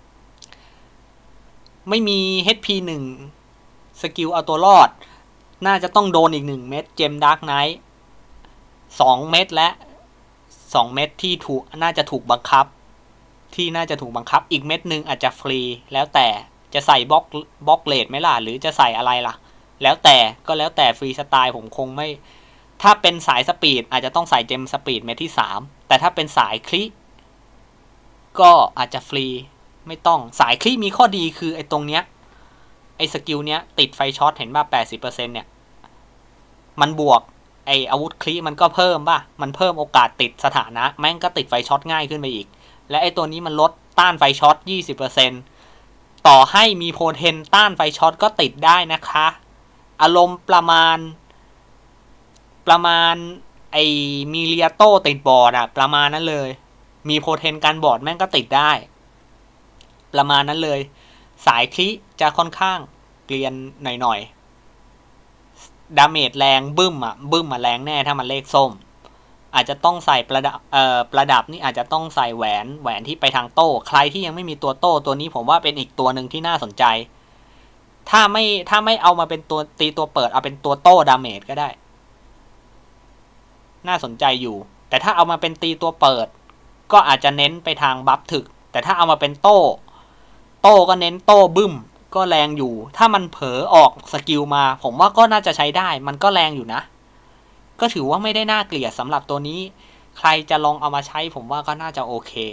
ไม่มี เอช พี หนึ่งสกิลเอาตัวรอดน่าจะต้องโดนอีกหนึ่งเม็ดเจมดาร์กไนท์สองเม็ดและสองเม็ดที่ถูกน่าจะถูกบังคับที่น่าจะถูกบังคับอีกเม็ดนึงอาจจะฟรีแล้วแต่จะใส่บล็อกบล็อกเลดไหมล่ะหรือจะใส่อะไรล่ะแล้วแต่ก็แล้วแต่ฟรีสไตล์ผมคงไม่ถ้าเป็นสายสปีดอาจจะต้องใส่เจมสปีดเม็ดที่สามแต่ถ้าเป็นสายคลิก็อาจจะฟรีไม่ต้องสายคลิมีข้อดีคือไอ้ตรงเนี้ยไอ้สกิลเนี้ยติดไฟช็อตเห็นป่ะ แปดสิบเปอร์เซ็นต์ เนี่ยมันบวกไอ้อาวุธคลิมันก็เพิ่มป่ะมันเพิ่มโอกาสติดสถานะแม่งก็ติดไฟช็อตง่ายขึ้นไปอีกและไอ้ตัวนี้มันลดต้านไฟช็อต ยี่สิบเปอร์เซ็นต์ ต่อให้มีโพเทนต้านไฟช็อตก็ติดได้นะคะอารมณ์ประมาณประมาณไอ้มีเรียโต้ติดบอร์ดอะประมาณนั้นเลยมีโพเทนการบอร์ดแม่งก็ติดได้ประมาณนั้นเลยสายคลิจะค่อนข้างเกลียนหน่อยๆดาเมจแรงบึ้มอะบึ้มอะแรงแน่ถ้ามันเลขส้มอาจจะต้องใส่ประดับเอ่อประดับนี่อาจจะต้องใส่แหวนแหวนที่ไปทางโต้ใครที่ยังไม่มีตัวโต้ตัวนี้ผมว่าเป็นอีกตัวหนึ่งที่น่าสนใจถ้าไม่ถ้าไม่เอามาเป็นตัวตีตัวเปิดเอาเป็นตัวโต้ดาเมจก็ได้น่าสนใจอยู่แต่ถ้าเอามาเป็นตีตัวเปิดก็อาจจะเน้นไปทางบัฟถึกแต่ถ้าเอามาเป็นโต้โต้ก็เน้นโต้บึ้มก็แรงอยู่ถ้ามันเผลอออกสกิลมาผมว่าก็น่าจะใช้ได้มันก็แรงอยู่นะก็ถือว่าไม่ได้น่าเกลียดสำหรับตัวนี้ใครจะลองเอามาใช้ผมว่าก็น่าจะโอเค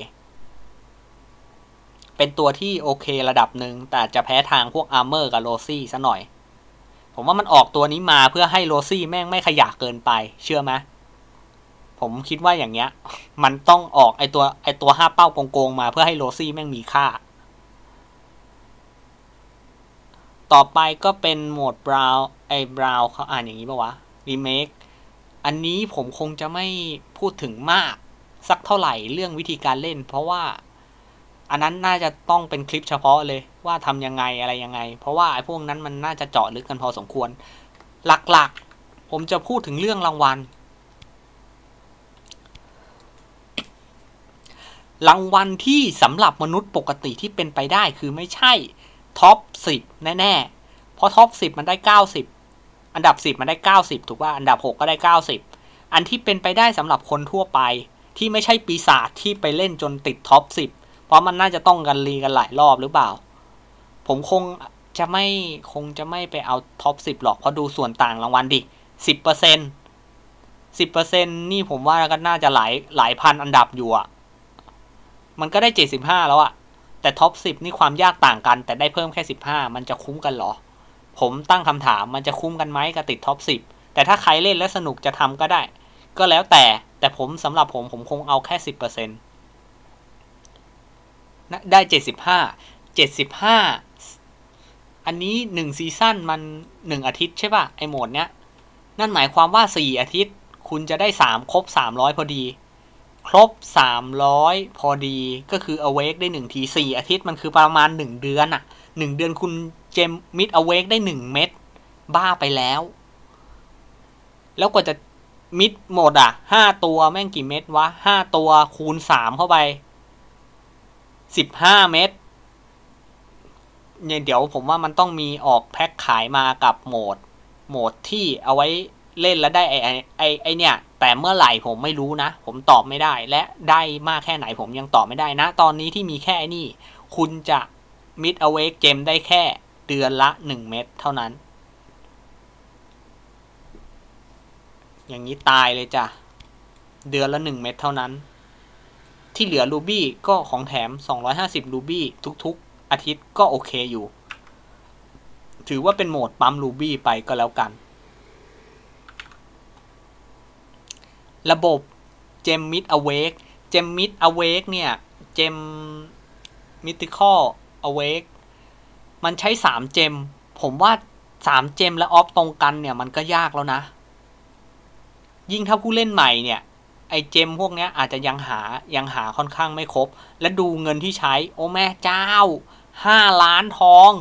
เป็นตัวที่โอเคระดับหนึ่งแต่จะแพ้ทางพวกอาร์เมอร์กับโรซี่ซะหน่อยผมว่ามันออกตัวนี้มาเพื่อให้โรซี่แม่งไม่ขยะเกินไปเชื่อไหมผมคิดว่าอย่างเงี้ยมันต้องออกไอตัวไอตัวห้าเป้าโกงๆมาเพื่อให้โรซี่แม่งมีค่าต่อไปก็เป็นโหมดบราวน์ไอบราวน์เขาอ่านอย่างนี้ป่าวะรีเมคอันนี้ผมคงจะไม่พูดถึงมากสักเท่าไหร่เรื่องวิธีการเล่นเพราะว่าอันนั้นน่าจะต้องเป็นคลิปเฉพาะเลยว่าทำยังไงอะไรยังไงเพราะว่าไอ้พวกนั้นมันน่าจะเจาะลึกกันพอสมควรหลักๆผมจะพูดถึงเรื่องรางวัลรางวัลที่สำหรับมนุษย์ปกติที่เป็นไปได้คือไม่ใช่ท็อปสิบแน่ๆเพราะท็อปสิบมันได้เก้าสิบอันดับสิบมันได้เก้าสิบถูกป่ะอันดับหกก็ได้เก้าสิบอันที่เป็นไปได้สำหรับคนทั่วไปที่ไม่ใช่ปีศาจที่ไปเล่นจนติดท็อปสิบเพราะมันน่าจะต้องกันรีกันหลายรอบหรือเปล่าผมคงจะไม่คงจะไม่ไปเอาท็อปสิบหรอกเพราะดูส่วนต่างรางวัลดิ สิบเปอร์เซ็นต์ สิบเปอร์เซ็นต์ นี่ผมว่าก็น่าจะหลายหลายพันอันดับอยู่อ่ะมันก็ได้เจ็ดสิบห้าแล้วอะแต่ท็อปสิบนี่ความยากต่างกันแต่ได้เพิ่มแค่สิบห้ามันจะคุ้มกันหรอผมตั้งคำถามมันจะคุ้มกันไหมกับติดท็อปสิบแต่ถ้าใครเล่นและสนุกจะทำก็ได้ก็แล้วแต่แต่ผมสำหรับผมผมคงเอาแค่ สิบเปอร์เซ็นต์ ได้เจ็ดสิบห้า เจ็ดสิบห้าอันนี้หนึ่งซีซั่นมันหนึ่งอาทิตย์ใช่ป่ะไอโหมดเนี้ยนั่นหมายความว่าสี่อาทิตย์คุณจะได้สามครบสามร้อยพอดีครบสามร้อยพอดีก็คือ awake ได้หนึ่งทีสี่อาทิตย์มันคือประมาณหนึ่งเดือนอะหนึ่งเดือนคุณเจมมิด awake ได้หนึ่งเม็ดบ้าไปแล้วแล้วกว่าจะมิดหมดอ่ะห้าตัวแม่งกี่เม็ดวะห้าตัวคูณสามเข้าไปสิบห้าเม็ดเนี่ยเดี๋ยวผมว่ามันต้องมีออกแพ็คขายมากับโหมดโหมดที่เอาไว้เล่นแล้วได้ไอไอไอเนี่ยแต่เมื่อไหร่ผมไม่รู้นะผมตอบไม่ได้และได้มากแค่ไหนผมยังตอบไม่ได้นะตอนนี้ที่มีแค่นี้คุณจะ Mid Awake Gem ได้แค่เดือนละหนึ่งเม็ดเท่านั้นอย่างนี้ตายเลยจ้ะเดือนละหนึ่งเม็ดเท่านั้นที่เหลือรูบี้ก็ของแถมสองร้อยห้าสิบรูบี้ทุกๆอาทิตย์ก็โอเคอยู่ถือว่าเป็นโหมดปั๊มรูบี้ไปก็แล้วกันระบบเจม Mid Awake เจม Mid Awake เนี่ยเจม Mythical Awake มันใช้สามเจมผมว่าสามเจมและออฟตรงกันเนี่ยมันก็ยากแล้วนะยิ่งถ้าผู้เล่นใหม่เนี่ยไอเจมพวกนี้อาจจะยังหายังหาค่อนข้างไม่ครบและดูเงินที่ใช้โอ้แม่เจ้าห้าล้านทอง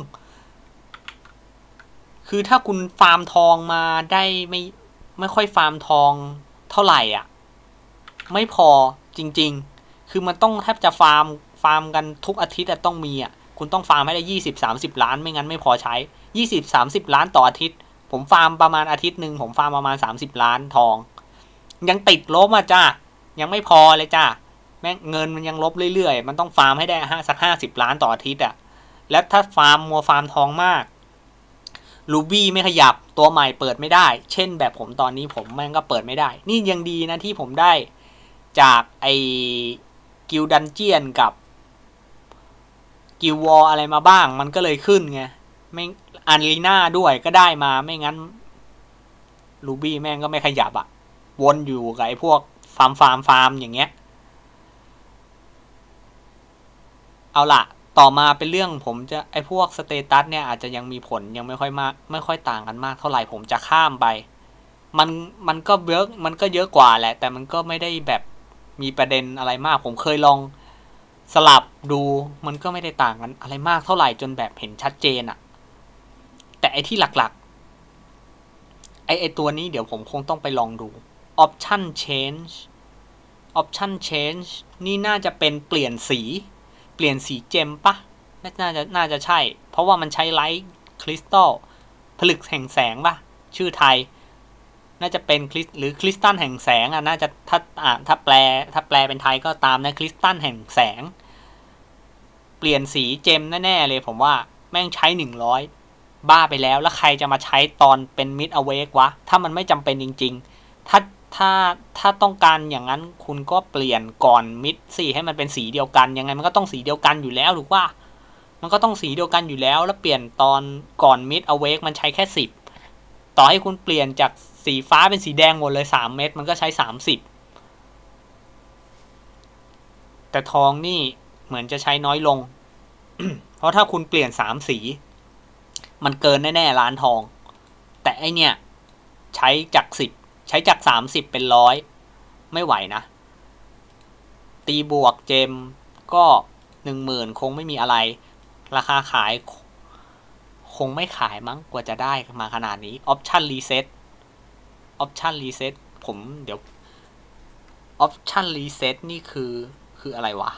คือถ้าคุณฟาร์มทองมาได้ไม่ไม่ค่อยฟาร์มทองเท่าไหร่อ่ะไม่พอจริงๆคือมันต้องแทบจะฟาร์มฟาร์มกันทุกอาทิตย์ต้องมีอ่ะคุณต้องฟาร์มให้ได้ยี่สิบ สามสิบล้านไม่งั้นไม่พอใช้ยี่สิบ สามสิบล้านต่ออาทิตย์ผมฟาร์มประมาณอาทิตย์หนึ่งผมฟาร์มประมาณสามสิบล้านทองยังติดลบอ่ะจ้ายังไม่พอเลยจ้าแม่งเงินมันยังลบเรื่อยๆมันต้องฟาร์มให้ได้ห้าสักห้าสิบล้านต่ออาทิตย์อ่ะและถ้าฟาร์มมัวฟาร์มทองมากรูบี้ไม่ขยับตัวใหม่เปิดไม่ได้เช่นแบบผมตอนนี้ผมแม่งก็เปิดไม่ได้นี่ยังดีนะที่ผมได้จากไอ้กิลดันเจียนกับกิลวอลอะไรมาบ้างมันก็เลยขึ้นไงไม่อารีนาด้วยก็ได้มาไม่งั้นรูบี้แม่งก็ไม่ขยับอะวนอยู่กับไอ้พวกฟาร์มฟาร์มฟาร์มอย่างเงี้ยเอาล่ะต่อมาเป็นเรื่องผมจะไอ้พวกสเตตัสเนี่ยอาจจะยังมีผลยังไม่ค่อยมากไม่ค่อยต่างกันมากเท่าไหร่ผมจะข้ามไปมันมันก็เยอะมันก็เยอะกว่าแหละแต่มันก็ไม่ได้แบบมีประเด็นอะไรมากผมเคยลองสลับดูมันก็ไม่ได้ต่างกันอะไรมากเท่าไหร่จนแบบเห็นชัดเจนอะแต่ไอ้ที่หลักๆไอ้ไอ้ตัวนี้เดี๋ยวผมคงต้องไปลองดู option change option change นี่น่าจะเป็นเปลี่ยนสีเปลี่ยนสีเจมปะน่าจะน่าจะใช่เพราะว่ามันใช้ไลท์คริสตัลผลึกแห่งแสงปะชื่อไทยน่าจะเป็นคริสหรือคริสตัลแห่งแสงอ่ะน่าจะถ้าอ่าถ้าแปลถ้าแปลเป็นไทยก็ตามนะคริสตัลแห่งแสงเปลี่ยนสีเจมแน่ๆเลยผมว่าแม่งใช้หนึ่งร้อยบ้าไปแล้วแล้วใครจะมาใช้ตอนเป็น Mid Awake วะถ้ามันไม่จำเป็นจริงๆถ้าถ้าถ้าต้องการอย่างนั้นคุณก็เปลี่ยนก่อนมิดสี่ให้มันเป็นสีเดียวกันยังไงมันก็ต้องสีเดียวกันอยู่แล้วถูกว่ามันก็ต้องสีเดียวกันอยู่แล้วแล้วเปลี่ยนตอนก่อน Mid Awake มันใช้แค่สิบต่อให้คุณเปลี่ยนจากสีฟ้าเป็นสีแดงหมดเลยสามเม็ดมันก็ใช้สามสิบแต่ทองนี่เหมือนจะใช้น้อยลง เพราะถ้าคุณเปลี่ยนสามสีมันเกินแน่ๆล้านทองแต่ไอเนี่ยใช้จากสิบใช้จากสามสิบเป็นร้อยไม่ไหวนะตีบวกเจมก็หนึ่งหมื่นคงไม่มีอะไรราคาขายคงไม่ขายมั้งกว่าจะได้มาขนาดนี้ออปชั่นรีเซ็ตออปชั่นรีเซ็ตผมเดี๋ยวออปชั่นรีเซ็ตนี่คือคืออะไรวะ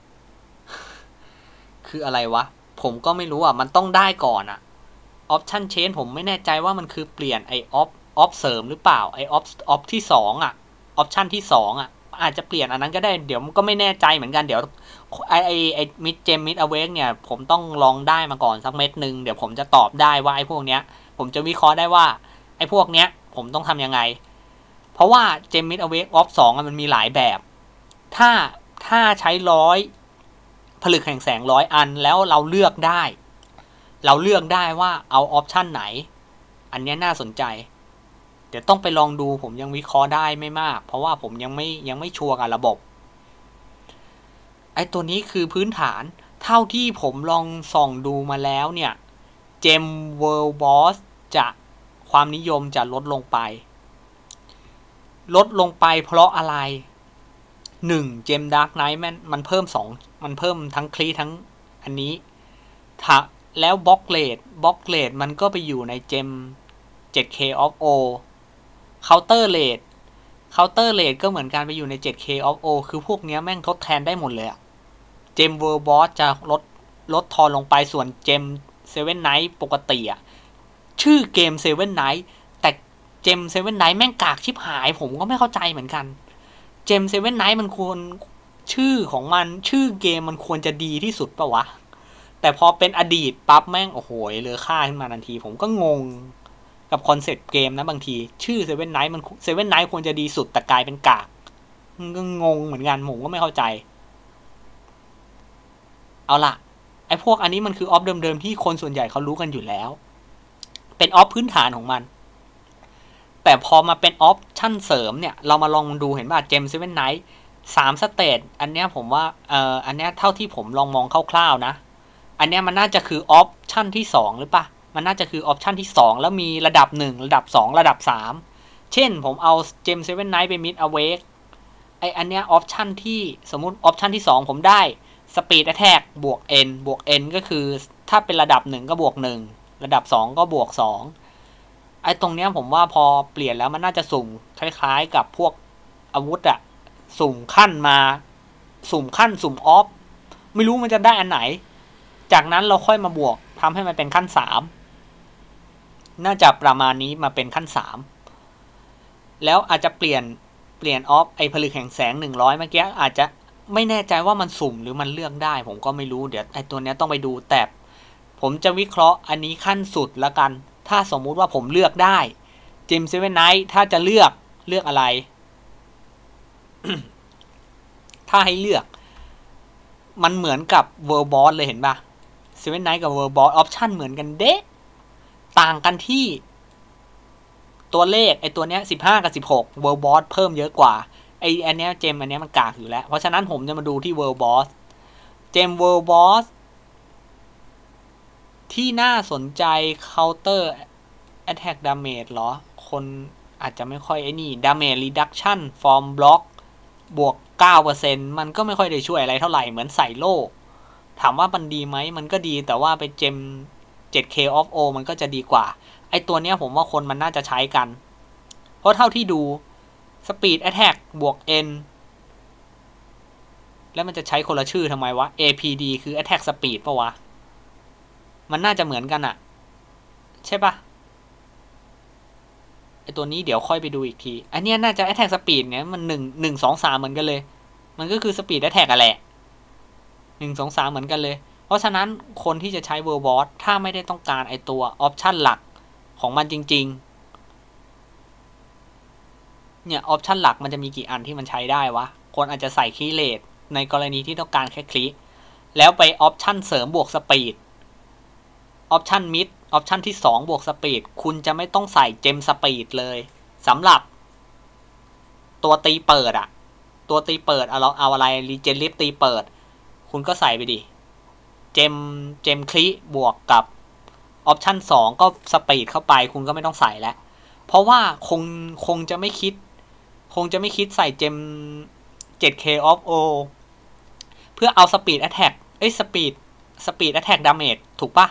คืออะไรวะผมก็ไม่รู้อ่ะมันต้องได้ก่อนอ่ะออปชั่นเชนผมไม่แน่ใจว่ามันคือเปลี่ยนไอออฟออฟเสริมหรือเปล่าไอออฟออฟที่สองอ่ะออปชั่นที่สองอ่ะอาจจะเปลี่ยนอันนั้นก็ได้เดี๋ยวมันก็ไม่แน่ใจเหมือนกันเดี๋ยวไอไอไอมิดเจมมิดอเวกเนี่ยผมต้องลองได้มาก่อนสักเม็ดนึงเดี๋ยวผมจะตอบได้ว่าไอพวกเนี้ยผมจะวิเคราะห์ได้ว่าไอพวกเนี้ยผมต้องทำยังไงเพราะว่าเจมมิดอเวกออฟสองมันมีหลายแบบถ้าถ้าใช้ร้อยผลึกแห่งแสงร้อยอันแล้วเราเลือกได้เราเลือกได้ว่าเอาออปชันไหนอันนี้น่าสนใจเดี๋ยวต้องไปลองดูผมยังวิเคราะห์ได้ไม่มากเพราะว่าผมยังไม่ยังไม่ชัวร์กับระบบไอตัวนี้คือพื้นฐานเท่าที่ผมลองส่องดูมาแล้วเนี่ยเจมเวิลด์บอสจะความนิยมจะลดลงไปลดลงไปเพราะอะไรหนึ่งเจมดาร์กไนท์มันมันเพิ่มสองมันเพิ่มทั้งคลีทั้งอันนี้ถ้าแล้วบล็อกเลดบล็อกเลดมันก็ไปอยู่ในเจม เจ็ดเค of O เคาน์เตอร์เลดเคาน์เตอร์เลดก็เหมือนกันไปอยู่ใน เจ็ดเค of O คือพวกนี้แม่งทดแทนได้หมดเลยอะเจมเวิร์บอสจะลดลดทอนลงไปส่วนเจมเซเว่นไนท์ปกติอะชื่อเกมเซเว่นไนท์เจมเซเว่นไนท์แม่งกากชิบหายผมก็ไม่เข้าใจเหมือนกันเจมเซเว่นไนท์มันควรชื่อของมันชื่อเกมมันควรจะดีที่สุดปะวะแต่พอเป็นอดีตปั๊บแม่งโอ้โหเลอค่าขึ้นมาทันทีผมก็งงกับคอนเซ็ปต์เกมนะบางทีชื่อเซเว่นไนท์มันเซเว่นไนท์ควรจะดีสุดแต่กลายเป็นกากมันก็งงเหมือนกันผมก็ไม่เข้าใจเอาล่ะไอ้พวกอันนี้มันคือออฟเดิมๆที่คนส่วนใหญ่เขารู้กันอยู่แล้วเป็นออฟพื้นฐานของมันแต่พอมาเป็นออปชั่นเสริมเนี่ยเรามาลองดูเห็นป่ะเจมเซเว่นไนท์สามสเตจอันเนี้ยผมว่าเอ่ออันเนี้ยเท่าที่ผมลองมองคร่าวๆนะอันเนี้ยมันน่าจะคือออปชั่นที่สองหรือป่ะมันน่าจะคือออปชั่นที่สองแล้วมีระดับหนึ่งระดับสองระดับสามเช่นผมเอาเจมเซเว่นไนท์ไปมิดอเวกไออันเนี้ยออปชั่นที่สมมุติออปชั่นที่สองผมได้สปีดแอทแทกบวก N บวก N ก็คือถ้าเป็นระดับหนึ่งก็บวกหนึ่งระดับสองก็บวกสองไอ้ตรงเนี้ยผมว่าพอเปลี่ยนแล้วมันน่าจะสุ่มคล้ายๆกับพวกอาวุธอะสุ่มขั้นมาสุ่มขั้นสุ่มออฟไม่รู้มันจะได้อันไหนจากนั้นเราค่อยมาบวกทำให้มันเป็นขั้นสามน่าจะประมาณนี้มาเป็นขั้นสามแล้วอาจจะเปลี่ยนเปลี่ยนออฟไอ้ผลึกแห่งแสงหนึ่งร้อยเมื่อกี้อาจจะไม่แน่ใจว่ามันสุ่มหรือมันเลือกได้ผมก็ไม่รู้เดี๋ยวไอ้ตัวเนี้ยต้องไปดูแต่ผมจะวิเคราะห์อันนี้ขั้นสุดละกันถ้าสมมุติว่าผมเลือกได้เจมเซเว่นไนท์ถ้าจะเลือกเลือกอะไร ถ้าให้เลือกมันเหมือนกับ World Boss เลยเห็นป่ะเซเว่นไนท์กับ World Boss ออปชั่นเหมือนกันเด๊ะต่างกันที่ตัวเลขไอตัวเนี้ยสิบห้ากับสิบหก World Boss เพิ่มเยอะกว่าไออันเนี้ยเจมอันเนี้ยมันกากอยู่แล้วเพราะฉะนั้นผมจะมาดูที่ World Boss เจม World Bossที่น่าสนใจ counter attack damage เหรอคนอาจจะไม่ค่อยไอ้นี่ damage reduction from block บวก เก้าเปอร์เซ็นต์ มันก็ไม่ค่อยได้ช่วยอะไรเท่าไหร่เหมือนใส่โล่ถามว่ามันดีไหมมันก็ดีแต่ว่าไปเจม เจ็ด เค of O มันก็จะดีกว่าไอตัวเนี้ยผมว่าคนมันน่าจะใช้กันเพราะเท่าที่ดู speed attack บวก N แล้วมันจะใช้คนละชื่อทำไมวะ เอ พี ดี คือ attack speed ปะวะมันน่าจะเหมือนกันอะใช่ปะไอตัวนี้เดี๋ยวค่อยไปดูอีกทีอันนี้น่าจะ attack speed เนี่ยมันหนึ่งหนึ่งสองสามเหมือนกันเลยมันก็คือ speed attack อะแหละหนึ่งสองสามเหมือนกันเลยเพราะฉะนั้นคนที่จะใช้ World Boss ถ้าไม่ได้ต้องการไอตัว option หลักของมันจริงๆเนี่ย option หลักมันจะมีกี่อันที่มันใช้ได้วะคนอาจจะใส่คีย์เลสในกรณีที่ต้องการแค่คลิกแล้วไป option เสริมบวก speedออปชั่นมิดออปชั่นที่สองบวกสปีดคุณจะไม่ต้องใส่เจมสปีดเลยสำหรับตัวตีเปิดอะตัวตีเปิดเอาเราเอาอะไรรีเจนลิฟตีเปิดคุณก็ใส่ไปดิเจมเจมคลิบวกกับออปชั่นสองก็สปีดเข้าไปคุณก็ไม่ต้องใส่แล้วเพราะว่าคงคงจะไม่คิดคงจะไม่คิดใส่เจม เจ็ด เค of O เพื่อเอาสปีดแอทแทกเอ้ยสปีดสปีดแอทแทกดาเมจถูกปะ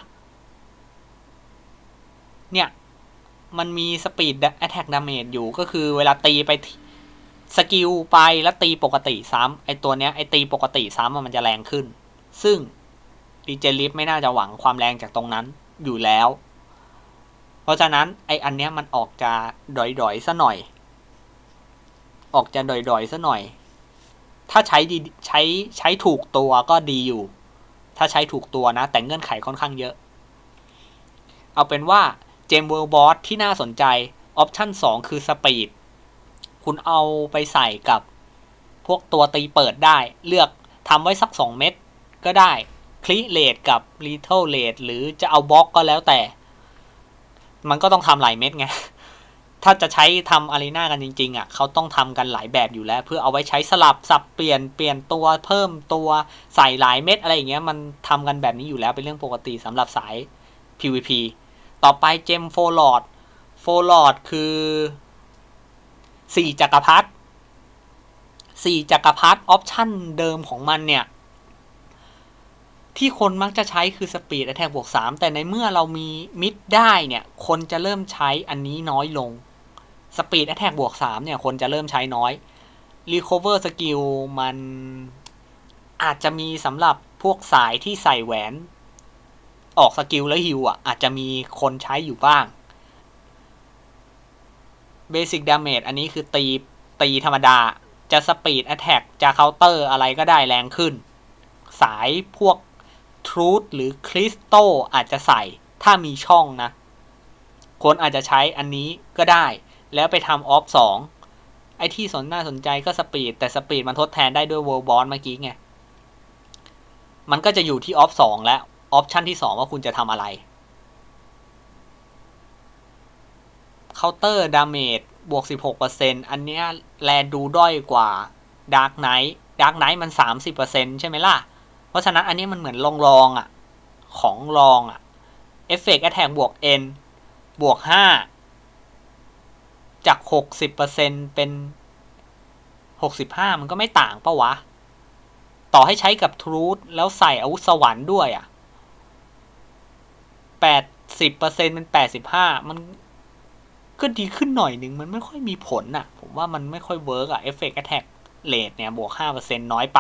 เนี่ยมันมี Speed Attack Damage อยู่ก็คือเวลาตีไปสกิลไปแล้วตีปกติซ้ำไอตัวเนี้ยไอตีปกติซ้ำมันจะแรงขึ้นซึ่งดีเจลิฟไม่น่าจะหวังความแรงจากตรงนั้นอยู่แล้วเพราะฉะนั้นไออันเนี้ยมันออกจะดอยๆซะหน่อยออกจะดอยๆซะหน่อยถ้าใช้ดีใช้ใช้ถูกตัวก็ดีอยู่ถ้าใช้ถูกตัวนะแต่เงื่อนไขค่อนข้างเยอะเอาเป็นว่าเจม World Boss ที่น่าสนใจออปชั่นสองคือสปีดคุณเอาไปใส่กับพวกตัวตีเปิดได้เลือกทำไว้สักสองเม็ดก็ได้คลิเลดกับลีเทิลเลดหรือจะเอาบล็อกก็แล้วแต่มันก็ต้องทำหลายเม็ดไงถ้าจะใช้ทำอารีนากันจริงๆอ่ะเขาต้องทำกันหลายแบบอยู่แล้วเพื่อเอาไว้ใช้สลับสับเปลี่ยนเปลี่ยนตัวเพิ่มตัวใส่หลายเม็ดอะไรอย่างเงี้ยมันทำกันแบบนี้อยู่แล้วเป็นเรื่องปกติสำหรับสาย พี วี พี ต่อไปเจมโฟลอร์ดโฟลอร์ดคือสี่จักรพรรดิสี่จักรพรรดิออปชั่นเดิมของมันเนี่ยที่คนมักจะใช้คือสปีดแอทแทกบวกสามแต่ในเมื่อเรามีมิดได้เนี่ยคนจะเริ่มใช้อันนี้น้อยลงสปีดแอทแทกบวกสามเนี่ยคนจะเริ่มใช้น้อย Recover Skill มันอาจจะมีสำหรับพวกสายที่ใส่แหวนออกสกิลแล้วฮิวอ่ะอาจจะมีคนใช้อยู่บ้าง Basic Damage อันนี้คือตีตีธรรมดาจะ Speed Attack จะ Counter อะไรก็ได้แรงขึ้นสายพวก Truth หรือ Crystal อาจจะใส่ถ้ามีช่องนะคนอาจจะใช้อันนี้ก็ได้แล้วไปทำออฟสองไอที่สนน่าสนใจก็ Speed แต่ Speed มันทดแทนได้ด้วย World Boss เมื่อกี้ไงมันก็จะอยู่ที่ออฟสองแล้วออปชันที่สองว่าคุณจะทำอะไรเคาน์เตอร์ดาเมจบวก สิบหกเปอร์เซ็นต์ อันเนี้ยแลดูด้อยกว่า Dark Knight Dark Knight มัน สามสิบเปอร์เซ็นต์ ใช่ไหมล่ะเพราะฉะนั้นอันนี้มันเหมือนลองๆอ่ะของลองอ่ะ Effect Attack บวก N บวก ห้า จาก หกสิบเปอร์เซ็นต์ เป็น หกสิบห้า มันก็ไม่ต่างปะวะต่อให้ใช้กับ Truth แล้วใส่อาวุธสวรรค์ด้วยอ่ะ แปดสิบเปอร์เซ็นต์ เป็น แปดสิบห้า มันก็ดีขึ้นหน่อยหนึ่งมันไม่ค่อยมีผลน่ะผมว่ามันไม่ค่อยเวิร์กอ่ะ Effect Attack Rate เนี่ยบวก ห้าเปอร์เซ็นต์ น้อยไป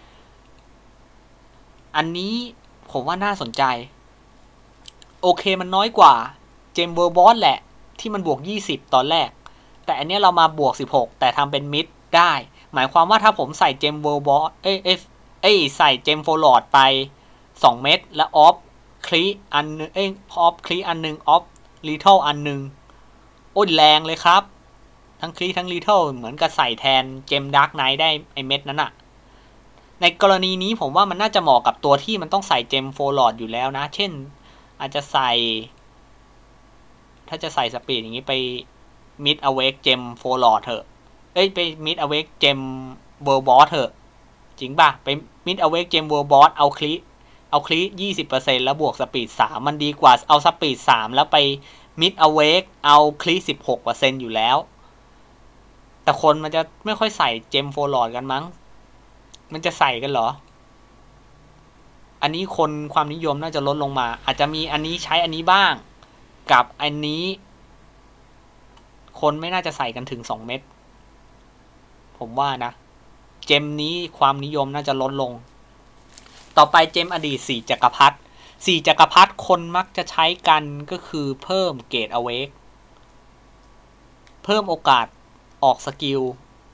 อันนี้ผมว่าน่าสนใจโอเคมันน้อยกว่าเจมเวอร์บอสแหละที่มันบวกยี่สิบตอนแรกแต่อันนี้เรามาบวกสิบหกแต่ทำเป็นมิดได้หมายความว่าถ้าผมใส่เจมเวอร์บอสเอ้ยเอ้ยใส่เจมโฟลอร์ดไปสองเม็ดแล้วออฟคลีอันนึงเอ้ยออฟคลีอันนึงออฟลิทเทิลอันนึงโอ้ยแรงเลยครับทั้งคลีทั้งลิทเทิลเหมือนกับใส่แทนเจมดาร์กไนท์ได้ไอเม็ดนั้นอะในกรณีนี้ผมว่ามันน่าจะเหมาะกับตัวที่มันต้องใส่เจมโฟลอร์ดอยู่แล้วนะเช่นอาจจะใส่ถ้าจะใส่สปีดอย่างนี้ไปมิดอเวกเจมโฟลอร์ดเถอะเอ้ยไปมิดอเวกเจมเวอร์บอสเถอะจริงป่ะไปมิดอเวกเจมเวอร์บอสเอาคลีเอาคลี ยี่สิบเปอร์เซ็นต์ แล้วบวกสปีดสามมันดีกว่าเอาสปีดสามแล้วไปมิดอเวกเอาคลี สิบหกเปอร์เซ็นต์ อยู่แล้วแต่คนมันจะไม่ค่อยใส่เจมโฟลอร์ดกันมั้งมันจะใส่กันเหรออันนี้คนความนิยมน่าจะลดลงมาอาจจะมีอันนี้ใช้อันนี้บ้างกับอันนี้คนไม่น่าจะใส่กันถึงสองเม็ดผมว่านะเจมนี้ความนิยมน่าจะลดลงต่อไปเจมอดีตสี่จักรพรรดิสี่จักรพรรดิคนมักจะใช้กันก็คือเพิ่มเกรดอเวกเพิ่มโอกาสออกสกิล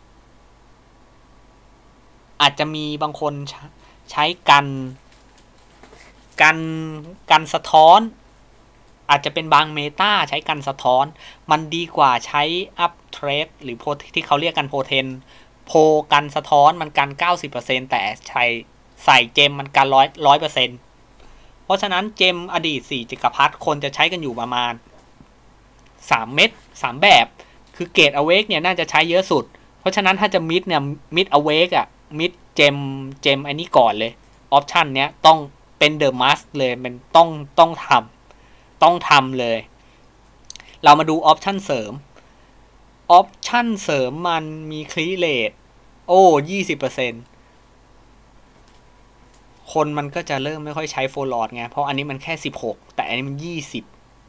อาจจะมีบางคนใช้กันกันกันสะท้อนอาจจะเป็นบางเมตาใช้กันสะท้อนมันดีกว่าใช้อัพเทรดหรือที่เขาเรียกกันโพเทนโพกันสะท้อนมันกัน เก้าสิบเปอร์เซ็นต์ แต่ใช้ใส่เจมมันกัน ร้อย ร้อยเปอร์เซ็นต์ เพราะฉะนั้นเจมอดีตสี่จักรพรรดิคนจะใช้กันอยู่ประมาณสามเม็ดสามแบบคือเกรดอเวกเนี่ยน่าจะใช้เยอะสุดเพราะฉะนั้นถ้าจะมิดเนี่ยมิดอเวกอะมิดเจมเจมอันนี้ก่อนเลยออปชันเนี้ยต้องเป็นเดอะมัสเลยมันต้องต้องทำต้องทำเลยเรามาดูออปชันเสริมออปชันเสริมมันมีคลีเลตโอ้ ยี่สิบเปอร์เซ็นต์ คนมันก็จะเริ่มไม่ค่อยใช้โฟลอร์ดไงเพราะอันนี้มันแค่สิบหกแต่อันนี้มันยี่สิบ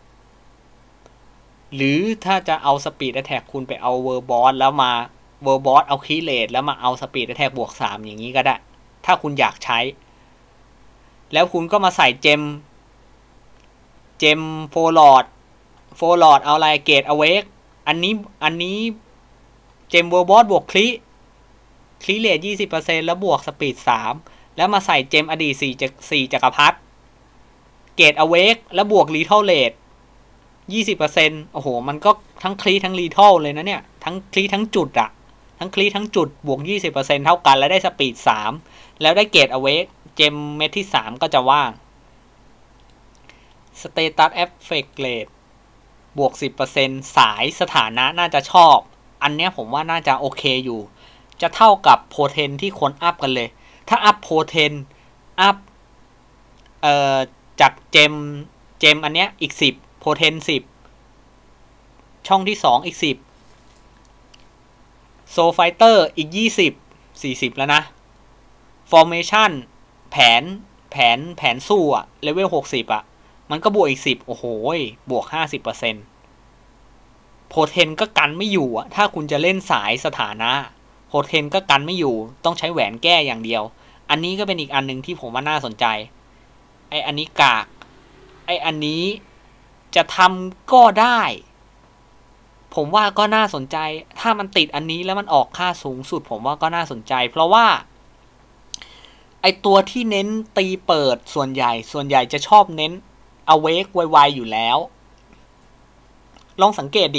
หรือถ้าจะเอาสปีดแอทแทกคุณไปเอาเวอร์บอสแล้วมาเวอร์บอสเอาคลีเลตแล้วมาเอาสปีดแอทแทกบวกสามอย่างนี้ก็ได้ถ้าคุณอยากใช้แล้วคุณก็มาใส่เจมเจมโฟลอร์ดโฟลอร์ดเอาอะไรเกรดอเวกอันนี้อันนี้เจมเวอร์บอสบวกคลีคลีเลต ยี่สิบเปอร์เซ็นต์ แล้วบวกสปีดสามแล้วมาใส่เจมอดีตสี่จากสี่จักรพรรดิเกรดอเวกแล้วบวกลีทัลเลต ยี่สิบเปอร์เซ็นต์ โอ้โหมันก็ทั้งคลีทั้งลีทัลเลยนะเนี่ยทั้งคลีทั้งจุดอะทั้งคลีทั้งจุดบวก ยี่สิบเปอร์เซ็นต์ เท่ากันแล้วได้สปีดสามแล้วได้เกรดอเวกเจมเม็ดที่สามก็จะว่างสเตตัสเอฟเฟกต์เรทบวก สิบเปอร์เซ็นต์ สายสถานะน่าจะชอบอันเนี้ยผมว่าน่าจะโอเคอยู่จะเท่ากับโพเทนที่คนอัพกันเลยถ้าอัพโพเทนอัพเอ่อจากเจมเจมอันเนี้ยอีกสิบโพเทนสิบช่องที่สองอีกสิบโซไฟเตอร์อีกยี่สิบ สี่สิบแล้วนะฟอร์เมชั่นแผนแผนแผนสู้อะเลเวลหกสิบอะมันก็บวกอีกสิบโอ้โหบวก ห้าสิบเปอร์เซ็นต์ โพเทนก็กันไม่อยู่อะถ้าคุณจะเล่นสายสถานะโพเทนก็กันไม่อยู่ต้องใช้แหวนแก้อย่างเดียวอันนี้ก็เป็นอีกอันนึงที่ผมว่าน่าสนใจไออันนี้กากไออันนี้จะทำก็ได้โพผมว่าก็น่าสนใจถ้ามันติดอันนี้แล้วมันออกค่าสูงสุดผมว่าก็น่าสนใจเพราะว่าไอตัวที่เน้นตีเปิดส่วนใหญ่ส่วนใหญ่จะชอบเน้น awake ไวๆอยู่แล้วลองสังเกตดิ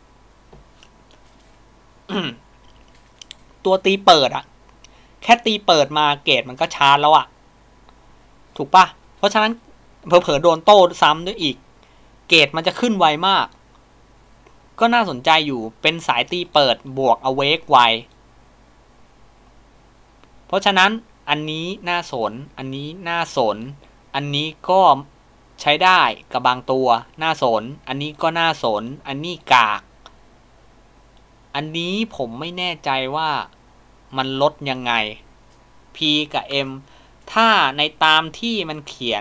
ตัวตีเปิดอะแค่ตีเปิดมาเกตมันก็ชาร์จแล้วอะถูกปะเพราะฉะนั้นเผลอๆโดนโต้ซ้ำด้วยอีกเกตมันจะขึ้นไวมากก็น่าสนใจอยู่เป็นสายตีเปิดบวก awake ไวเพราะฉะนั้นอันนี้น่าสนอันนี้น่าสนอันนี้ก็ใช้ได้กับบางตัวน่าสนอันนี้ก็น่าสนอันนี้กากอันนี้ผมไม่แน่ใจว่ามันลดยังไง P กับ M ถ้าในตามที่มันเขียน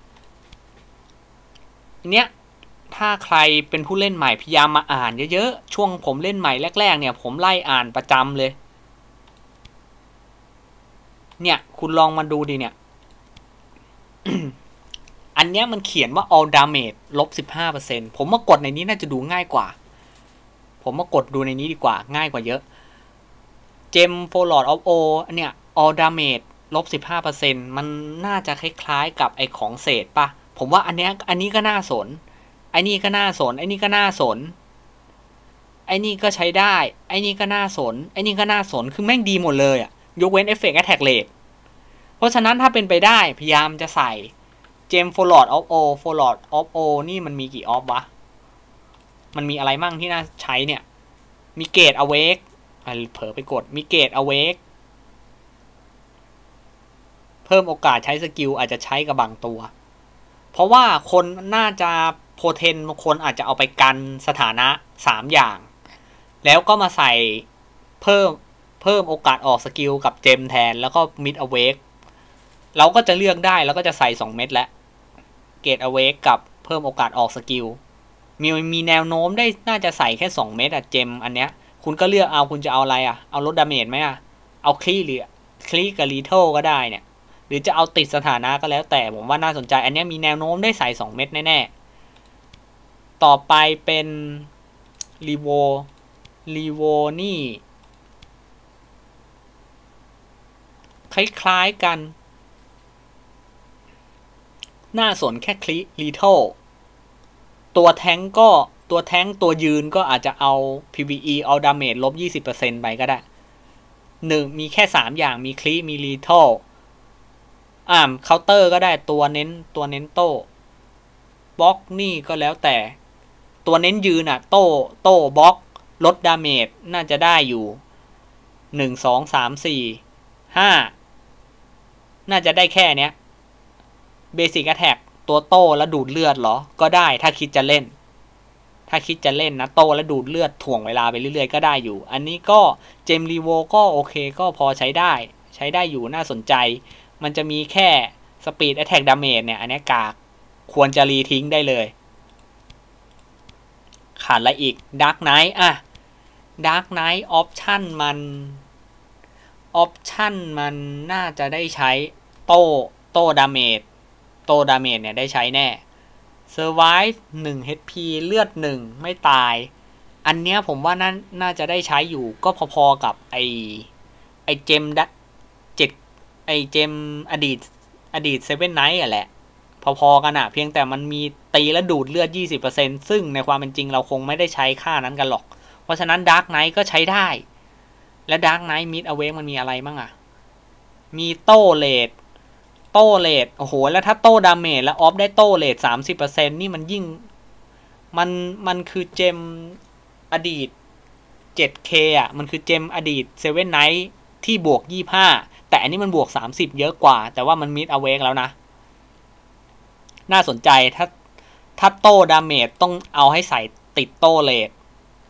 เนี้ยถ้าใครเป็นผู้เล่นใหม่พยายามมาอ่านเยอะๆช่วงผมเล่นใหม่แรกๆเนี่ยผมไล่อ่านประจำเลยเนี่ยคุณลองมาดูดิเนี่ย อันเนี้ยมันเขียนว่า all damage ลบ สิบห้าเปอร์เซ็นต์ ผมมากดในนี้น่าจะดูง่ายกว่าผมมากดดูในนี้ดีกว่าง่ายกว่าเยอะ Gem for Lord of O อันเนี้ย all damage ลบ สิบห้าเปอร์เซ็นต์ มันน่าจะคล้ายๆกับไอของเศษป่ะผมว่าอันเนี้ยอันนี้ก็น่าสนไอ้นี่ก็น่าสนไอ้นี่ก็น่าสนไอ้นี่ก็ใช้ได้ไอ้นี่ก็น่าสนไอ้นี่ก็น่าสนคือแม่งดีหมดเลยอะยกเว้น Effect Attack Rate เพราะฉะนั้นถ้าเป็นไปได้พยายามจะใส่ Gem for Lord of O for Lord of O นี่มันมีกี่ออฟวะมันมีอะไรมั่งที่น่าใช้เนี่ยมีเกต Awake เผลอไปกดมีเกต Awake เพิ่มโอกาสใช้สกิลอาจจะใช้กับบางตัวเพราะว่าคนน่าจะโพเทนบางคนอาจจะเอาไปกันสถานะสามอย่างแล้วก็มาใส่เพิ่มเพิ่มโอกาสออกสกิลกับเจมแทนแล้วก็มิดอเวกเราก็จะเลือกได้แล้วก็จะใส่สองเม็ดแล้วเกตอเวกกับเพิ่มโอกาสออกสกิลมีมีแนวโน้มได้น่าจะใส่แค่สองเม็ดอะเจมอันเนี้ยคุณก็เลือกเอาคุณจะเอาอะไรอะเอาลดดาเมจไหมอะเอาคลีหรือคลีกับรีโทก็ได้เนี่ยหรือจะเอาติดสถานะก็แล้วแต่ผมว่าน่าสนใจอันนี้มีแนวโน้มได้ใส่สองเม็ดแน่ๆต่อไปเป็นรีโวรีโวนี่คล้ายๆกันน่าสนแค่คลิรีโทตัวแท้งก็ตัวแท้งตัวยืนก็อาจจะเอา พี วี อี เอาดาเมจลบ ยี่สิบเปอร์เซ็นต์ ไปก็ได้หนึ่งมีแค่สามอย่างมีคลิมีรีโทอ่าเคาน์เตอร์ก็ได้ตัวเน้นตัวเน้นโต้บล็อกนี่ก็แล้วแต่ตัวเน้นยืนอ่ะโต้โต้บล็อกลดดาเมจน่าจะได้อยู่หนึ่ง สอง สาม สี่ ห้าน่าจะได้แค่เนี้ยเบสิกแอทแทกตัวโต้แล้วดูดเลือดเหรอก็ได้ถ้าคิดจะเล่นถ้าคิดจะเล่นนะโต้แล้วดูดเลือดถ่วงเวลาไปเรื่อยๆก็ได้อยู่อันนี้ก็เจมรีโวก็โอเคก็พอใช้ได้ใช้ได้อยู่น่าสนใจมันจะมีแค่สปีดแอทแทกดาเมจเนี่ยอันนี้กากควรจะรีทิ้งได้เลยขาดอะไรอีกดาร์กไนท์อะดาร์กไนท์ออปชั่นมันออปชั่นมันน่าจะได้ใช้โต้โต้ดาเมจโต้ดาเมจเนี่ยได้ใช้แน่ Survive หนึ่ง เอช พี เลือดหนึ่งไม่ตายอันเนี้ยผมว่าน่าน่าจะได้ใช้อยู่ก็พอๆกับไอไอเจมดัเจ็ดไอเจมอดีตอดีตเซเว่นไนท์อ่ะแหละพอๆกันอะเพียงแต่มันมีตีและดูดเลือด ยี่สิบเปอร์เซ็นต์ ซึ่งในความเป็นจริงเราคงไม่ได้ใช้ค่านั้นกันหรอกเพราะฉะนั้นดาร์กไนท์ก็ใช้ได้และดาร์กไนท์มิดอเวกมันมีอะไรบ้างอะมีโต้เลดโต้เลดโอ้โหแล้วถ้าโต้ดาเมจแล้วออฟได้โต้เลด สามสิบเปอร์เซ็นต์ นี่มันยิ่งมันมันคือเจมอดีต เจ็ดเค อ่ะมันคือเจมอดีตเซเว่นไนท์ที่บวกยี่สิบห้าแต่อันนี้มันบวกสามสิบเยอะกว่าแต่ว่ามันมิดอเวกแล้วนะน่าสนใจถ้าถ้าโต้ดาเมจต้องเอาให้ใส่ติดโต้เลด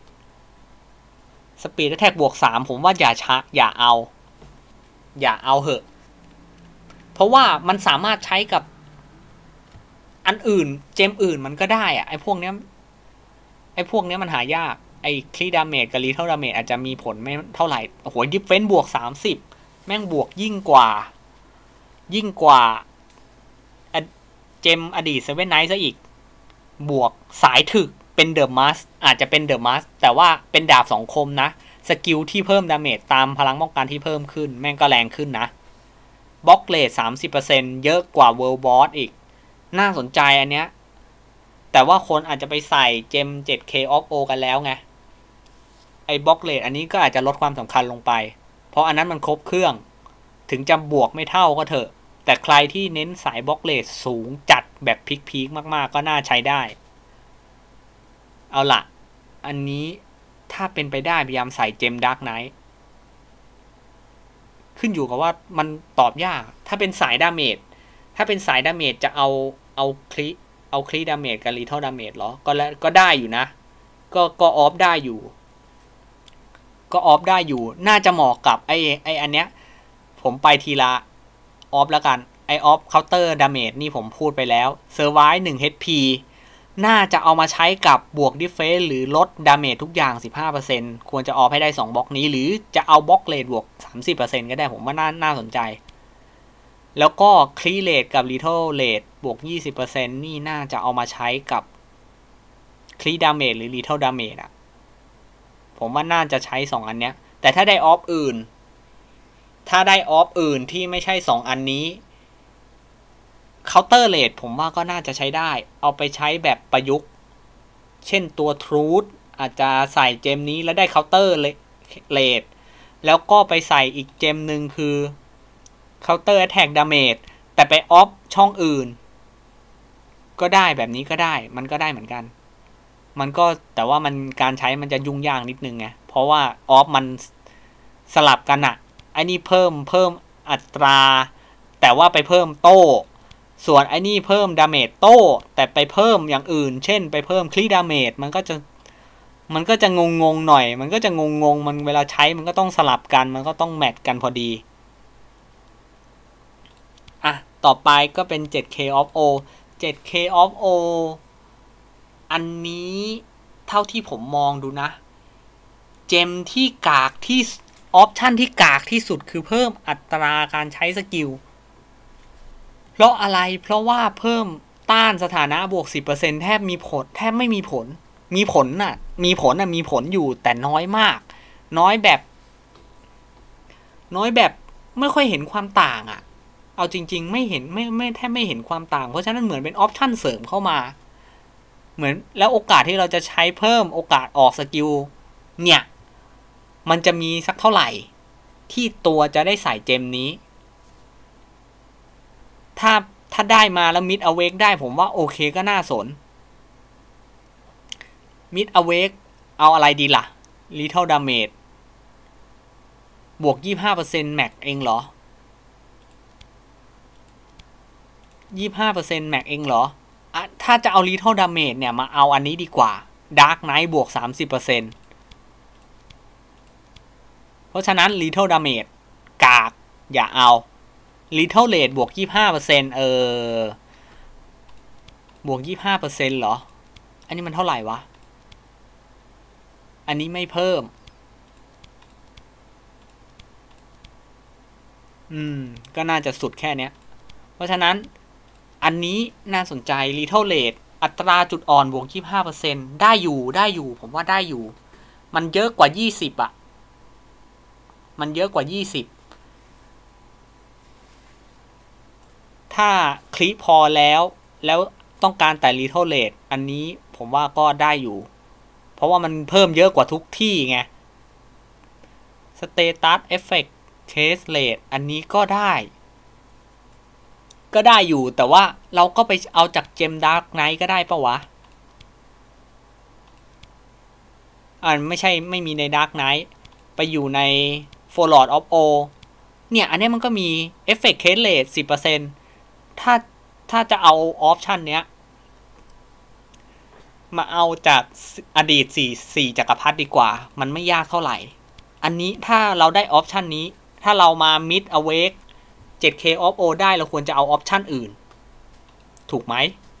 สปีดแท็กบวกสามผมว่าอย่าช้าอย่าเอาอย่าเอาเหอะเพราะว่ามันสามารถใช้กับอันอื่นเจมอื่นมันก็ได้อะไอพวกเนี้ยไอพวกเนี้ยมันหายากไอคลีดาเมจกับรีเท่าดาเมจอาจจะมีผลไม่เท่าไหร่โอ้โหดิฟเฟนส์บวกสามสิบแม่งบวกยิ่งกว่ายิ่งกว่าเจมอดีตเซเว่นไนท์ซะอีกบวกสายถึกเป็นเดอะมัสอาจจะเป็นเดอะมัสแต่ว่าเป็นดาบสองคมนะสกิลที่เพิ่มดาเมจตามพลังป้องกันที่เพิ่มขึ้นแม่งก็แรงขึ้นนะบล็อกเลท สามสิบเปอร์เซ็นต์ เยอะกว่าเวิลด์บอสอีกน่าสนใจอันเนี้ยแต่ว่าคนอาจจะไปใส่เจม เซเว่น เค of O กันแล้วไงไอ้บล็อกเลทอันนี้ก็อาจจะลดความสำคัญลงไปเพราะอันนั้นมันครบเครื่องถึงจะบวกไม่เท่าก็เถอะแต่ใครที่เน้นสายบล็อกเลทสูงจัดแบบพีคๆมากๆก็น่าใช้ได้เอาล่ะอันนี้ถ้าเป็นไปได้พยายามใส่เจมดาร์กไนท์ขึ้นอยู่กับว่ามันตอบยากถ้าเป็นสายดาเมจถ้าเป็นสายดาเมจจะเอาเอาคลิเอาคลิดาเมจกับลิทเทิลดาเมจเหรอก็แล้วก็ได้อยู่นะก็ก็ออฟได้อยู่ก็ออฟได้อยู่น่าจะเหมาะกับไอไออันเนี้ยผมไปทีละออฟแล้วกันไอออฟเคาน์เตอร์ดาเมจนี่ผมพูดไปแล้วเซอร์ไวส์หนึ่ง เอช พี น่าจะเอามาใช้กับบวกดิเฟนส์หรือลดดาเมจทุกอย่าง สิบห้าเปอร์เซ็นต์ ควรจะออฟให้ได้สองบล็อกนี้หรือจะเอาบล็อกเลทบวก สามสิบเปอร์เซ็นต์ ก็ได้ผมว่าน่าน่าสนใจแล้วก็คลีเลทกับลิทเทิลเลทบวก ยี่สิบเปอร์เซ็นต์ นี่น่าจะเอามาใช้กับคลีดาเมจหรือลิทเทิลดาเมจอะผมว่าน่าจะใช้สองอันเนี้ยแต่ถ้าได้ออฟอื่นถ้าได้ออฟอื่นที่ไม่ใช่สองอันนี้เคาน์เตอร์เรทผมว่าก็น่าจะใช้ได้เอาไปใช้แบบประยุกต์เช่นตัวทรูธอาจจะใส่เจมนี้แล้วได้เคาน์เตอร์เรทแล้วก็ไปใส่อีกเจมหนึ่งคือเคาน์เตอร์แอทแทกดาเมจแต่ไปออฟช่องอื่นก็ได้แบบนี้ก็ได้มันก็ได้เหมือนกันมันก็แต่ว่ามันการใช้มันจะยุ่งยากนิดนึงไงเพราะว่าออฟมันสลับกันอะไอ้นี่เพิ่มเพิ่มอัตราแต่ว่าไปเพิ่มโต้ส่วนไอ้นี่เพิ่มดาเมจโต้แต่ไปเพิ่มอย่างอื่นเช่นไปเพิ่มคลีดาเมจมันก็จะมันก็จะงงงหน่อยมันก็จะงงงมันเวลาใช้มันก็ต้องสลับกันมันก็ต้องแมทกันพอดีอ่ะต่อไปก็เป็น เซเว่น เค of O เซเว่น เค of O อันนี้เท่าที่ผมมองดูนะเจมที่กากที่ออปชันที่กากที่สุดคือเพิ่มอัตราการใช้สกิลเพราะอะไรเพราะว่าเพิ่มต้านสถานะบวก สิบเปอร์เซ็นต์ แทบมีผลแทบไม่มีผลมีผลน่ะมีผลน่ะมีผลอยู่แต่น้อยมากน้อยแบบน้อยแบบไม่ค่อยเห็นความต่างอ่ะเอาจริงๆไม่เห็นไม่ไม่แทบไม่เห็นความต่างเพราะฉะนั้นเหมือนเป็นออปชันเสริมเข้ามาเหมือนแล้วโอกาสที่เราจะใช้เพิ่มโอกาสออกสกิลเนี่ยมันจะมีสักเท่าไหร่ที่ตัวจะได้ใส่เจมนี้ถ้าถ้าได้มาแล้วมิดอเวกได้ผมว่าโอเคก็น่าสนมิดอเวกเอาอะไรดีล่ะ Lethal Damage บวก ยี่สิบห้าเปอร์เซ็นต์ แม็กเองเหรอ ยี่สิบห้าเปอร์เซ็นต์ แม็กเองเหรออะถ้าจะเอา Lethal Damage เนี่ยมาเอาอันนี้ดีกว่า Dark Knight บวก สามสิบเปอร์เซ็นต์ เพราะฉะนั้น Lethal Damage กากอย่าเอา Lethal Rate บวก ยี่สิบห้าเปอร์เซ็นต์ เออบวก ยี่สิบห้าเปอร์เซ็นต์ เหรออันนี้มันเท่าไหร่วะอันนี้ไม่เพิ่มอืมก็น่าจะสุดแค่เนี้ยเพราะฉะนั้นอันนี้น่าสนใจ Lethal Rate อัตราจุดอ่อนบวก ยี่สิบห้าเปอร์เซ็นต์ ได้อยู่ได้อยู่ผมว่าได้อยู่มันเยอะกว่ายี่สิบอ่ะมันเยอะกว่ายี่สิบถ้าคลิปพอแล้วแล้วต้องการแต่ Lethal Rate อันนี้ผมว่าก็ได้อยู่เพราะว่ามันเพิ่มเยอะกว่าทุกที่ไง Status Effect Case Rate อันนี้ก็ได้ก็ได้อยู่แต่ว่าเราก็ไปเอาจากเจม Dark Knight ก็ได้ปะวะอ่าไม่ใช่ไม่มีใน Dark Knight ไปอยู่ใน For Lord of O เนี่ยอันนี้มันก็มี Effect Case Rate สิบเปอร์เซ็นต์ ถ้าถ้าจะเอาออปชันเนี้ยมาเอาจากอดีตสี่ สี่จักรพรรดิดีกว่ามันไม่ยากเท่าไหร่อันนี้ถ้าเราได้ออปชันนี้ถ้าเรามา Mid Awake เซเว่น เค of O ได้เราควรจะเอาออปชันอื่นถูกไหม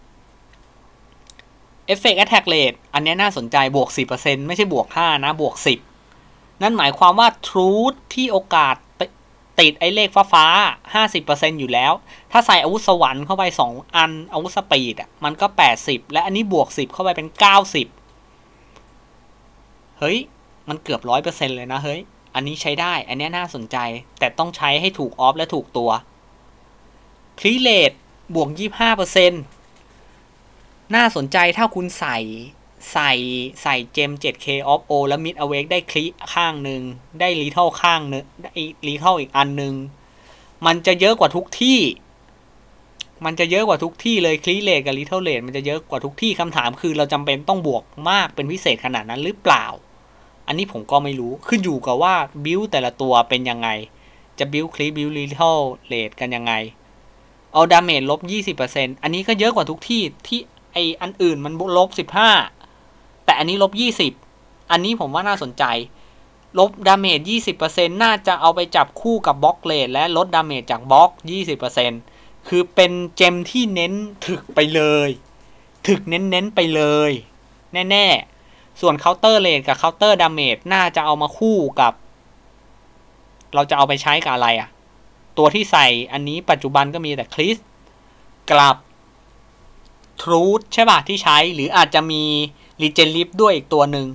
Effect Attack Rate อันนี้น่าสนใจบวก สิบเปอร์เซ็นต์ ไม่ใช่บวกห้านะบวกสิบนั่นหมายความว่า Truth ที่โอกาสติดไอ้เลขฟ้าๆ ห้าสิบเปอร์เซ็นต์ อยู่แล้วถ้าใส่อาวุธสวรรค์เข้าไปสองอันอาวุธสปีดอ่ะมันก็แปดสิบและอันนี้บวกสิบเข้าไปเป็นเก้าสิบเฮ้ยมันเกือบร้อยเปอร์เซ็นต์เลยนะเฮ้ยอันนี้ใช้ได้อันนี้น่าสนใจแต่ต้องใช้ให้ถูกออฟและถูกตัวคลีเลตบวก ยี่สิบห้าเปอร์เซ็นต์ น่าสนใจถ้าคุณใส่ใส่ใส่เจม เจ็ดเค of O แล้ว Mid Awake ได้คลีข้างหนึ่งได้ Lethal ข้างนึงได้ Lethal อีกอันนึงมันจะเยอะกว่าทุกที่มันจะเยอะกว่าทุกที่เลยคลีเลตกับ Lethal Rate มันจะเยอะกว่าทุกที่คำถามคือเราจำเป็นต้องบวกมากเป็นพิเศษขนาดนั้นหรือเปล่าอันนี้ผมก็ไม่รู้ขึ้นอยู่กับว่าบิลแต่ละตัวเป็นยังไงจะบิลคลีบิล Lethal Rate กันยังไงเอาดาเมจลบ ยี่สิบเปอร์เซ็นต์ อันนี้ก็เยอะกว่าทุกที่ที่ไออันอื่นมันลบสิบห้าแต่อันนี้ลบยี่สิบอันนี้ผมว่าน่าสนใจลบดาเมจ ยี่สิบเปอร์เซ็นต์ น่าจะเอาไปจับคู่กับบล็อกเรทและลดดาเมจจากบล็อก ยี่สิบเปอร์เซ็นต์ คือเป็นเจมที่เน้นถึกไปเลยถึกเน้นๆไปเลยแน่ๆส่วนเคาน์เตอร์เรทกับเคาน์เตอร์ดาเมจน่าจะเอามาคู่กับเราจะเอาไปใช้กับอะไรอะตัวที่ใส่อันนี้ปัจจุบันก็มีแต่คริสกลับทรูธใช่ป่ะที่ใช้หรืออาจจะมีรีเจนลิฟด้วยอีกตัวหนึ่ง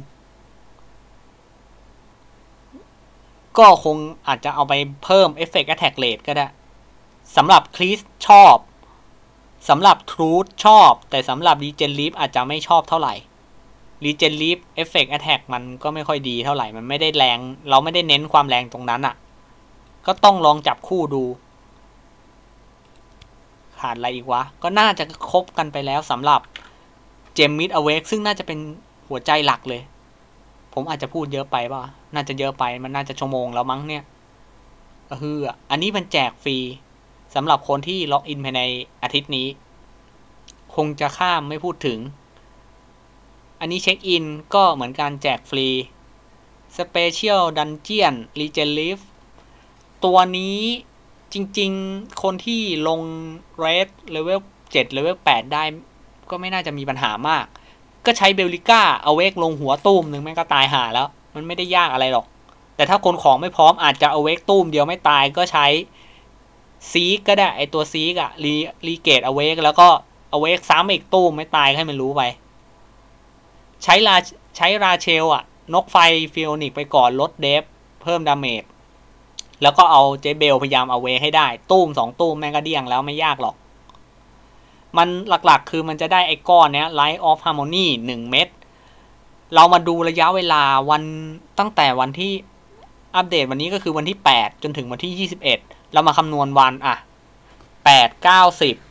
ก็คงอาจจะเอาไปเพิ่ม Effect Attack Rate ก็ได้สำหรับคริสชอบสำหรับทรูธชอบแต่สำหรับรีเจนลิฟอาจจะไม่ชอบเท่าไหร่รีเจนลิฟ Effect Attack มันก็ไม่ค่อยดีเท่าไหร่มันไม่ได้แรงเราไม่ได้เน้นความแรงตรงนั้นอ่ะก็ต้องลองจับคู่ดูขาดอะไรอีกวะก็น่าจะครบกันไปแล้วสำหรับเจม Mid Awake ซึ่งน่าจะเป็นหัวใจหลักเลยผมอาจจะพูดเยอะไปป่ะน่าจะเยอะไปมันน่าจะชั่วโมงแล้วมั้งเนี่ยก็คืออันนี้มันแจกฟรีสำหรับคนที่ล็อกอินภายในอาทิตย์นี้คงจะข้ามไม่พูดถึงอันนี้เช็คอินก็เหมือนการแจกฟรี Special Dungeon Regen Leaf ตัวนี้จริงๆคนที่ลง Red Level เจ็ด Level แปดได้ก็ไม่น่าจะมีปัญหามากก็ใช้เบลลิก้าเอาเวกลงหัวตุ้มหนึ่งแม่งก็ตายห่าแล้วมันไม่ได้ยากอะไรหรอกแต่ถ้าคนของไม่พร้อมอาจจะเอาเวกตุ้มเดียวไม่ตายก็ใช้ซีกก็ได้ไอตัวซีกอะรีรีเกตเอาเวกแล้วก็เอาเวกซ้ำอีกตุ้มไม่ตายให้มันรู้ไปใช้ลาใช้ราเชลอะนกไฟฟิโอนิกไปก่อนลดเดฟเพิ่มดาเมจแล้วก็เอาเจเบลพยายามเอาเวให้ได้ตุ้มสองตุ้มแม่งก็เดี่ยงแล้วไม่ยากหรอกมันหลักๆคือมันจะได้ไอ้ก้อนเนี้ย Light of Harmony หนึ่งเม็ดเรามาดูระยะเวลาวันตั้งแต่วันที่อัปเดตวันนี้ก็คือวันที่แปดจนถึงวันที่ยี่สิบเอ็ดเรามาคำนวณวันอ่ะแปด เก้า สิบ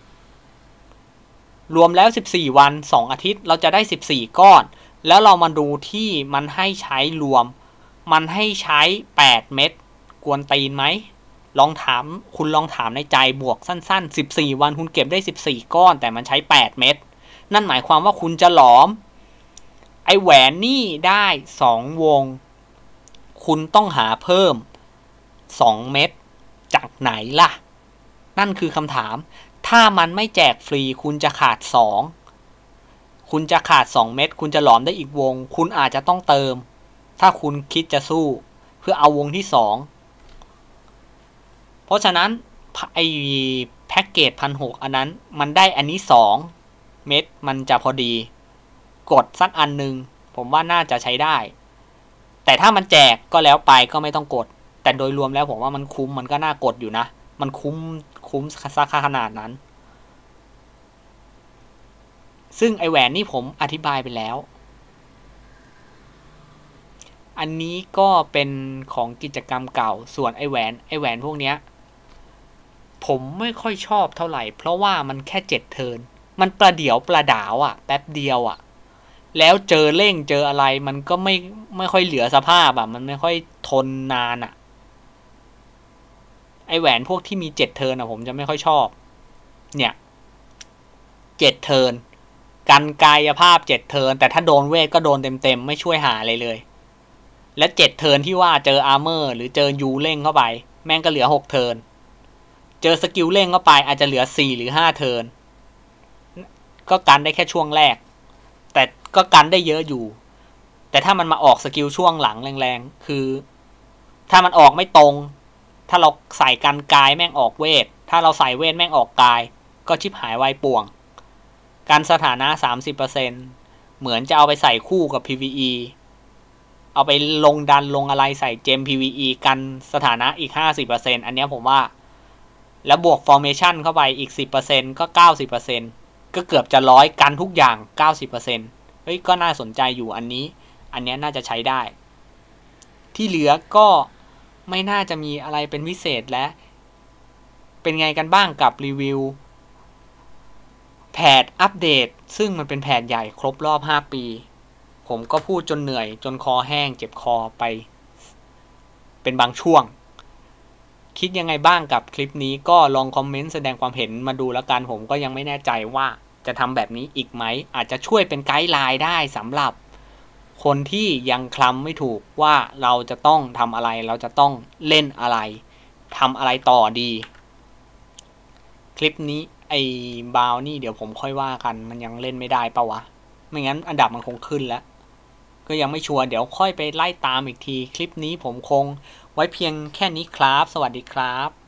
รวมแล้วสิบสี่วันสองอาทิตย์เราจะได้สิบสี่ก้อนแล้วเรามาดูที่มันให้ใช้รวมมันให้ใช้แปดเม็ดกวนตีนไหมลองถามคุณลองถามในใจบวกสั้นๆสิบสี่วันคุณเก็บได้สิบสี่ก้อนแต่มันใช้แปดเม็ดนั่นหมายความว่าคุณจะหลอมไอแหวนนี่ได้สองวงคุณต้องหาเพิ่มสองเม็ดจากไหนล่ะนั่นคือคำถามถ้ามันไม่แจกฟรีคุณจะขาดสองคุณจะขาดสองเม็ดคุณจะหลอมได้อีกวงคุณอาจจะต้องเติมถ้าคุณคิดจะสู้เพื่อเอาวงที่สองเพราะฉะนั้นไอแพ็กเกจพันหกอันนั้นมันได้อันนี้สองเม็ดมันจะพอดีกดสักอันนึงผมว่าน่าจะใช้ได้แต่ถ้ามันแจกก็แล้วไปก็ไม่ต้องกดแต่โดยรวมแล้วผมว่ามันคุ้มมันก็น่ากดอยู่นะมันคุ้มคุ้มซักขนาดนั้นซึ่งไอแหวนนี่ผมอธิบายไปแล้วอันนี้ก็เป็นของกิจกรรมเก่าส่วนไอแหวนไอแหวนพวกเนี้ยผมไม่ค่อยชอบเท่าไหร่เพราะว่ามันแค่เจ็ดเทิร์นมันประเดี๋ยวประดาวอ่ะแป๊บเดียวอ่ะแล้วเจอเร่งเจออะไรมันก็ไม่ไม่ค่อยเหลือสภาพอ่ะมันไม่ค่อยทนนานอ่ะไอแหวนพวกที่มีเจ็ดเทิร์นอ่ะผมจะไม่ค่อยชอบเนี่ยเจ็ดเทิร์นกันกายภาพเจ็ดเทิร์นแต่ถ้าโดนเวทก็โดนเต็มๆไม่ช่วยหาอะไรเลยและเจ็ดเทิร์นที่ว่าเจออาร์เมอร์หรือเจอยูเร่งเข้าไปแม่งก็เหลือหกเทิร์นเจอสกิลเร่งเข้าไปอาจจะเหลือสี่หรือห้าเทิร์นก็กันได้แค่ช่วงแรกแต่ก็กันได้เยอะอยู่แต่ถ้ามันมาออกสกิลช่วงหลังแรงๆคือถ้ามันออกไม่ตรงถ้าเราใส่กันกายแม่งออกเวทถ้าเราใส่เวทแม่งออกกายก็ชิบหายวายป่วงการสถานะ สามสิบเปอร์เซ็นต์ เหมือนจะเอาไปใส่คู่กับ พี วี อีเอาไปลงดันลงอะไรใส่เจม พี วี อี กันสถานะอีก ห้าสิบเปอร์เซ็นต์ อันนี้ผมว่าแล้วบวก formation เข้าไปอีก สิบเปอร์เซ็นต์ ก็ เก้าสิบเปอร์เซ็นต์ ก็เกือบจะร้อยกันทุกอย่าง เก้าสิบเปอร์เซ็นต์ เฮ้ยก็น่าสนใจอยู่อันนี้อันนี้น่าจะใช้ได้ที่เหลือก็ไม่น่าจะมีอะไรเป็นพิเศษและเป็นไงกันบ้างกับรีวิวแพทอัปเดตซึ่งมันเป็นแพทใหญ่ครบรอบห้าปีผมก็พูดจนเหนื่อยจนคอแห้งเจ็บคอไปเป็นบางช่วงคิดยังไงบ้างกับคลิปนี้ก็ลองคอมเมนต์แสดงความเห็นมาดูแล้วกันผมก็ยังไม่แน่ใจว่าจะทำแบบนี้อีกไหมอาจจะช่วยเป็นไกด์ไลน์ได้สำหรับคนที่ยังคลำไม่ถูกว่าเราจะต้องทำอะไรเราจะต้องเล่นอะไรทำอะไรต่อดีคลิปนี้ไอ้บาวนี่เดี๋ยวผมค่อยว่ากันมันยังเล่นไม่ได้ปะวะไม่งั้นอันดับมันคงขึ้นแล้วก็ยังไม่ชัวร์เดี๋ยวค่อยไปไล่ตามอีกทีคลิปนี้ผมคงไว้เพียงแค่นี้ครับสวัสดีครับ